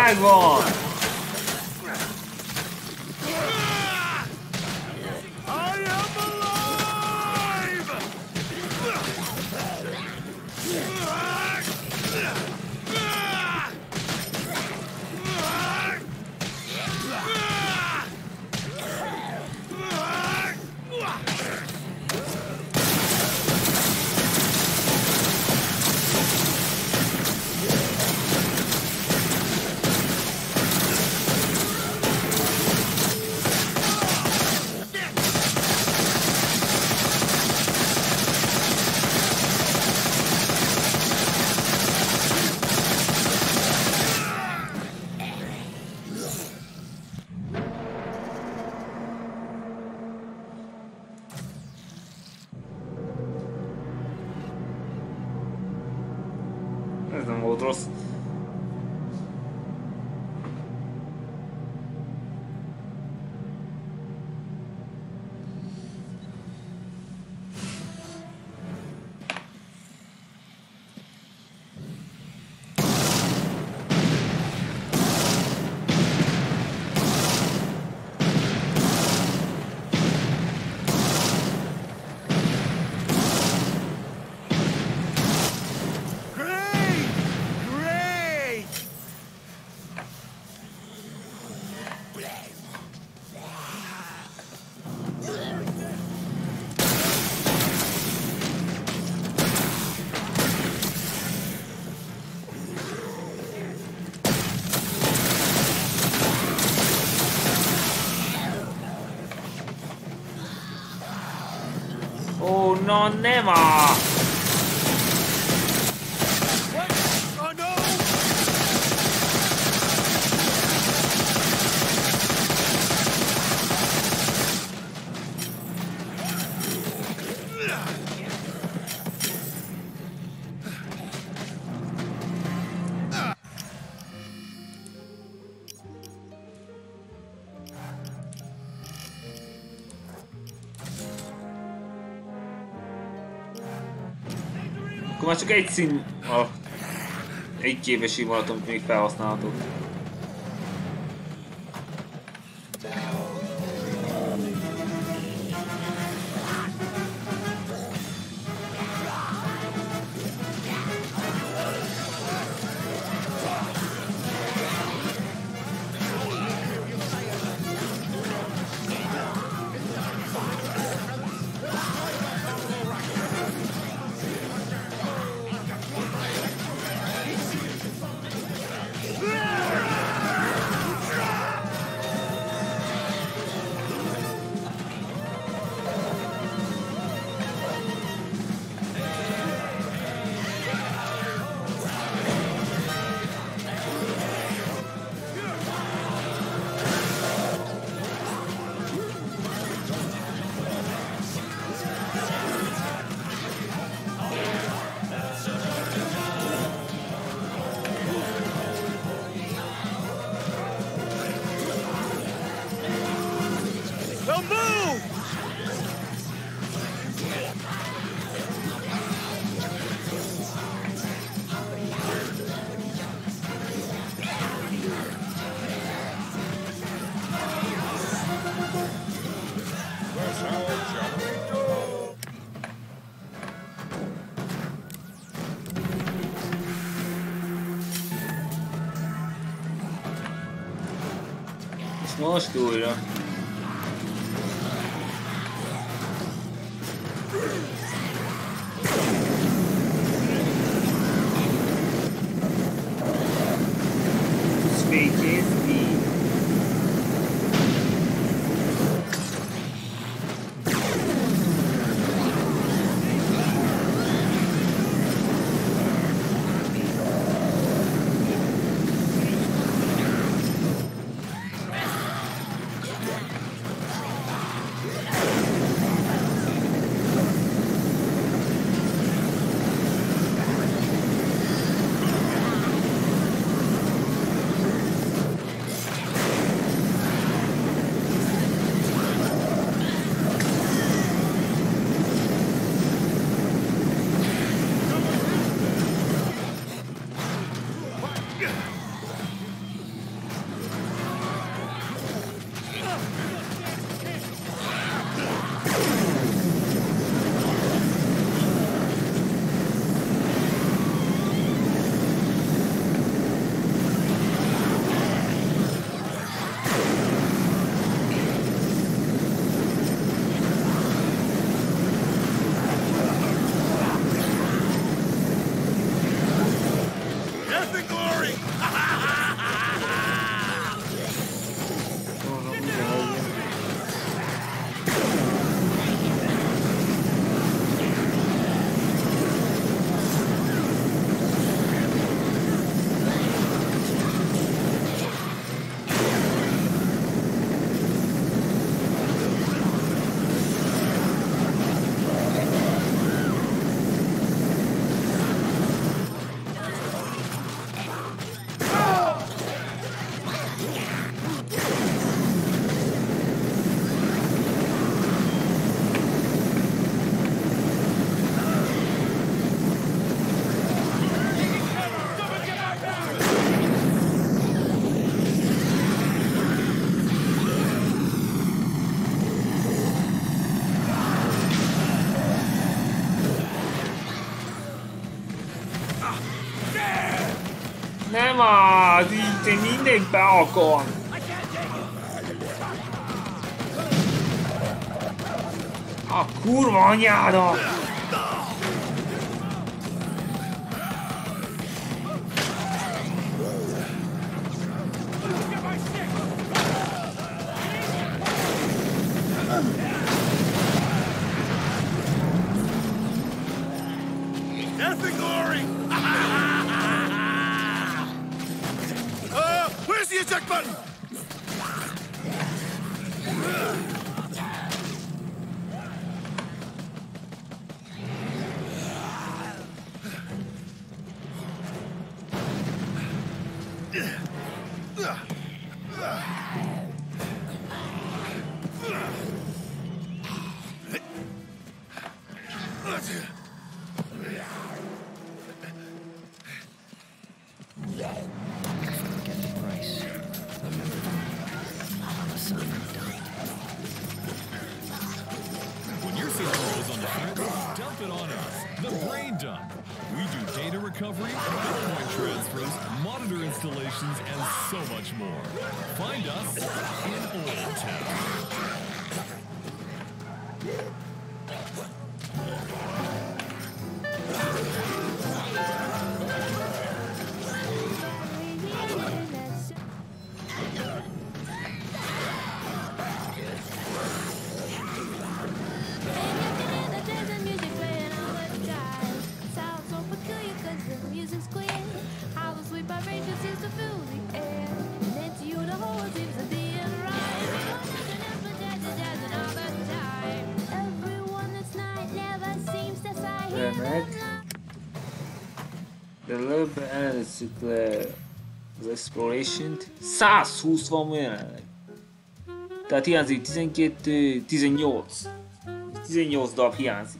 Megvan! Ez nem volt rossz. Oh no, never! Akkor már csak egy szín a egy képes hívolat, amit még felhasználhatok. Most újra. Fékezni. Nem az! Így én mindent be akar! A kurva anyára! Death and glory! uh, where's the eject button? When your system goes on the fence, dump it on us. The Brain Dump. We do data recovery, bitcoin transfers, monitor installations, and so much more. Find us in Old Town. De előbb elveszük le az Exploration-t. száz húsz van jelenleg. Tehát hiányzik tizenkettő, tizennyolc. tizennyolc darab hiányzik.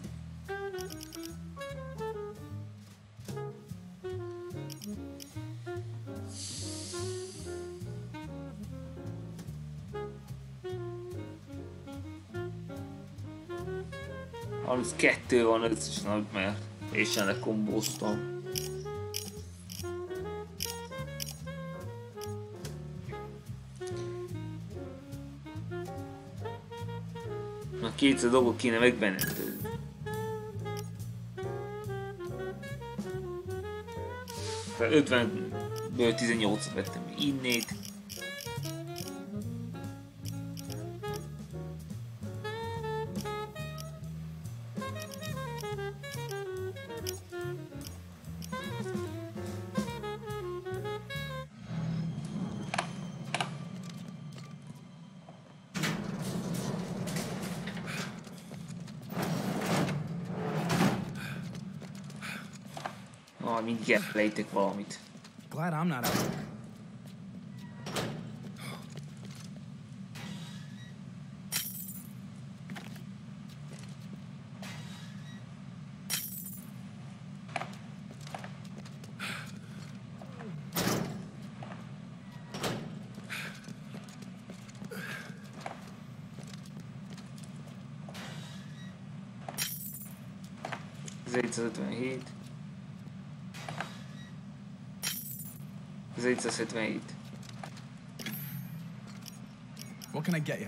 harminckettő van összesen, mert teljesen lekombóztam. Na kétszer dolgok kéne meg benned. ötvenből tizennyolcat vettem innét. Mindig elfelejtek valamit. Glad I'm not out there. ezerhétszázötvenhét. ezerhétszázhetvenhét. What can I get you?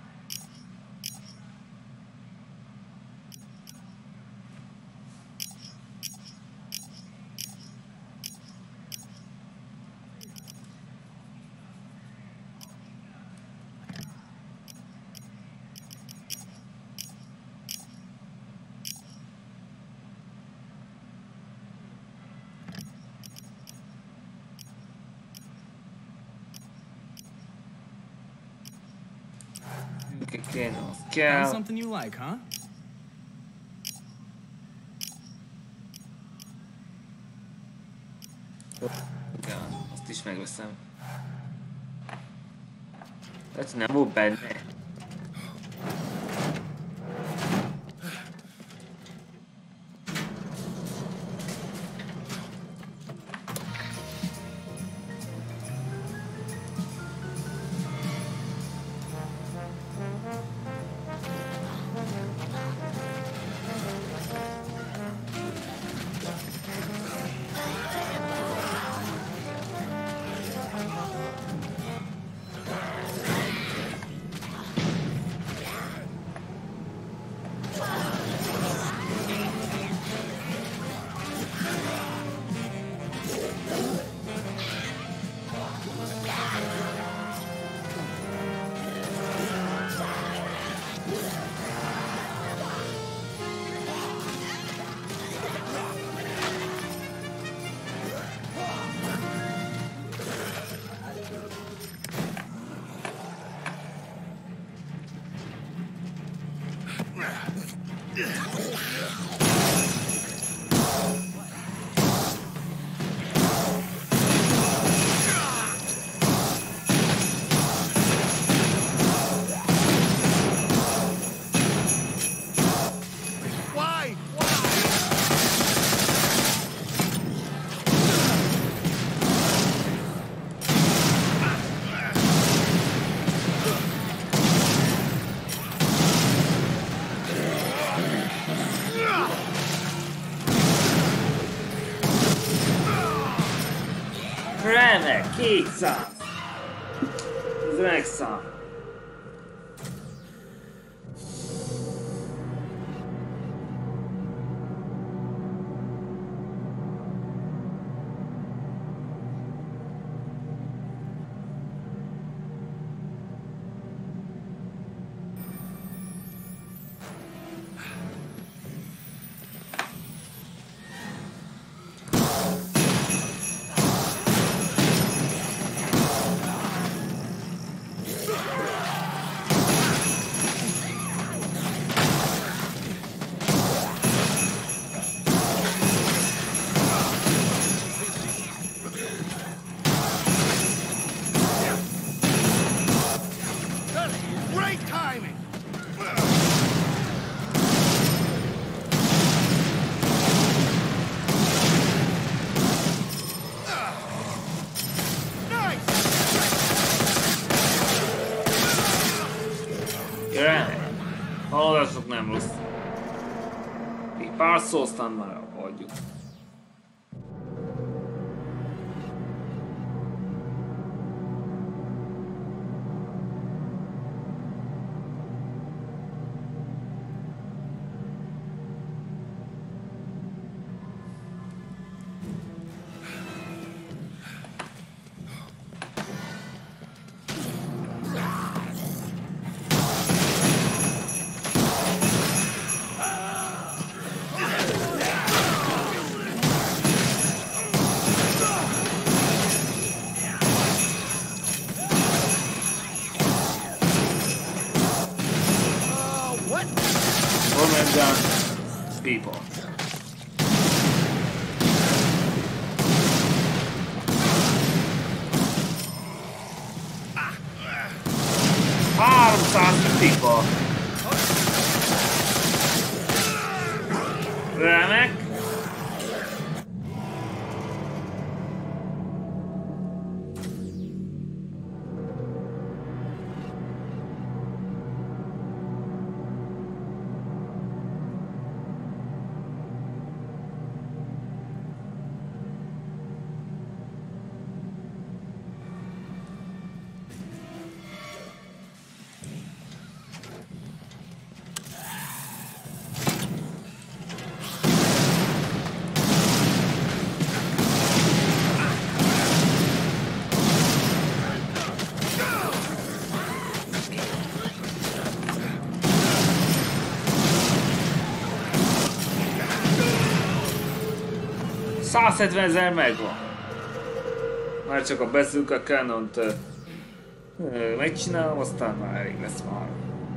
Found something you like, huh? Igen, azt is megveszem. Ez nem volt benne. Remek, kétszáz! Ez remek szám. Haladások nem rossz. Még pár szó, aztán már hagyjuk. People. háromszáz people. Remek. százhetvenezer megvan. Már csak a Bazooka Cannont megcsinálom, aztán már elég lesz már.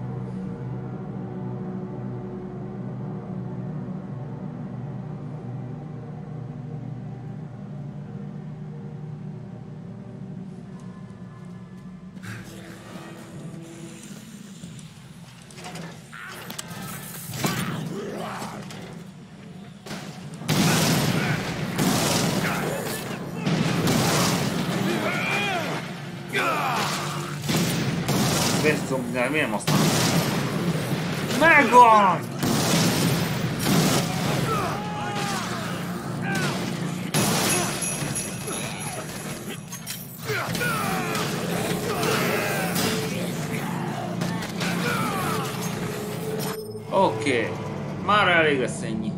De miért aztán? Megvan! Oké, okay. Már elég lesz ennyi.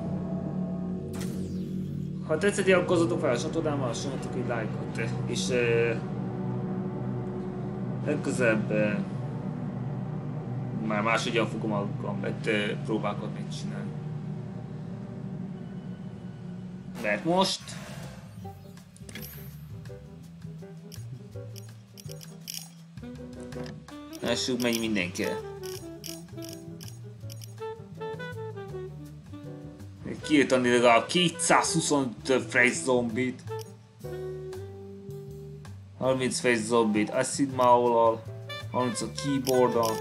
Ha tetszett, iratkozzatok fel a csatornámmal, hasonlítok egy lájkot, és uh, legközelebb uh, már máshogyan fogom a Gambit uh, próbákat megcsinálni. Mert most lássuk, mennyi minden kell. Kiírtani legalább kétszázhuszonöt face zombit, harminc face zombit acid maul-al, harminc a keyboard-al,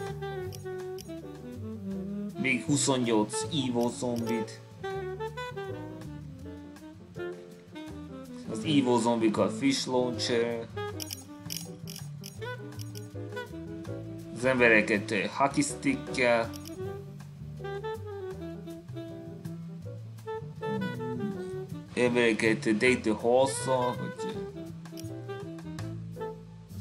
még huszonnyolc Evo zombit. Az Evo zombikkal fish launcher, az embereket hockey stickkel, embereket Data Horse-szal, vagy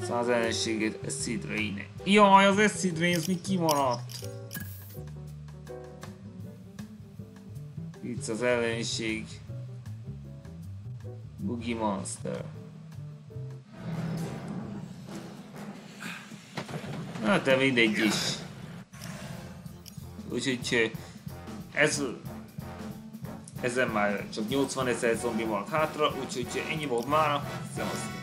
Szóval az ellenségét Acid Rain. Jaj, az Acid Rain, az mi kimaradt? Itt az ellenség. Boogie Monster. Na, de mindegy is. Úgyhogy ez... Ezen már csak nyolcvanezer zombi maradt hátra, úgyhogy ennyi volt mára. Szevasztok!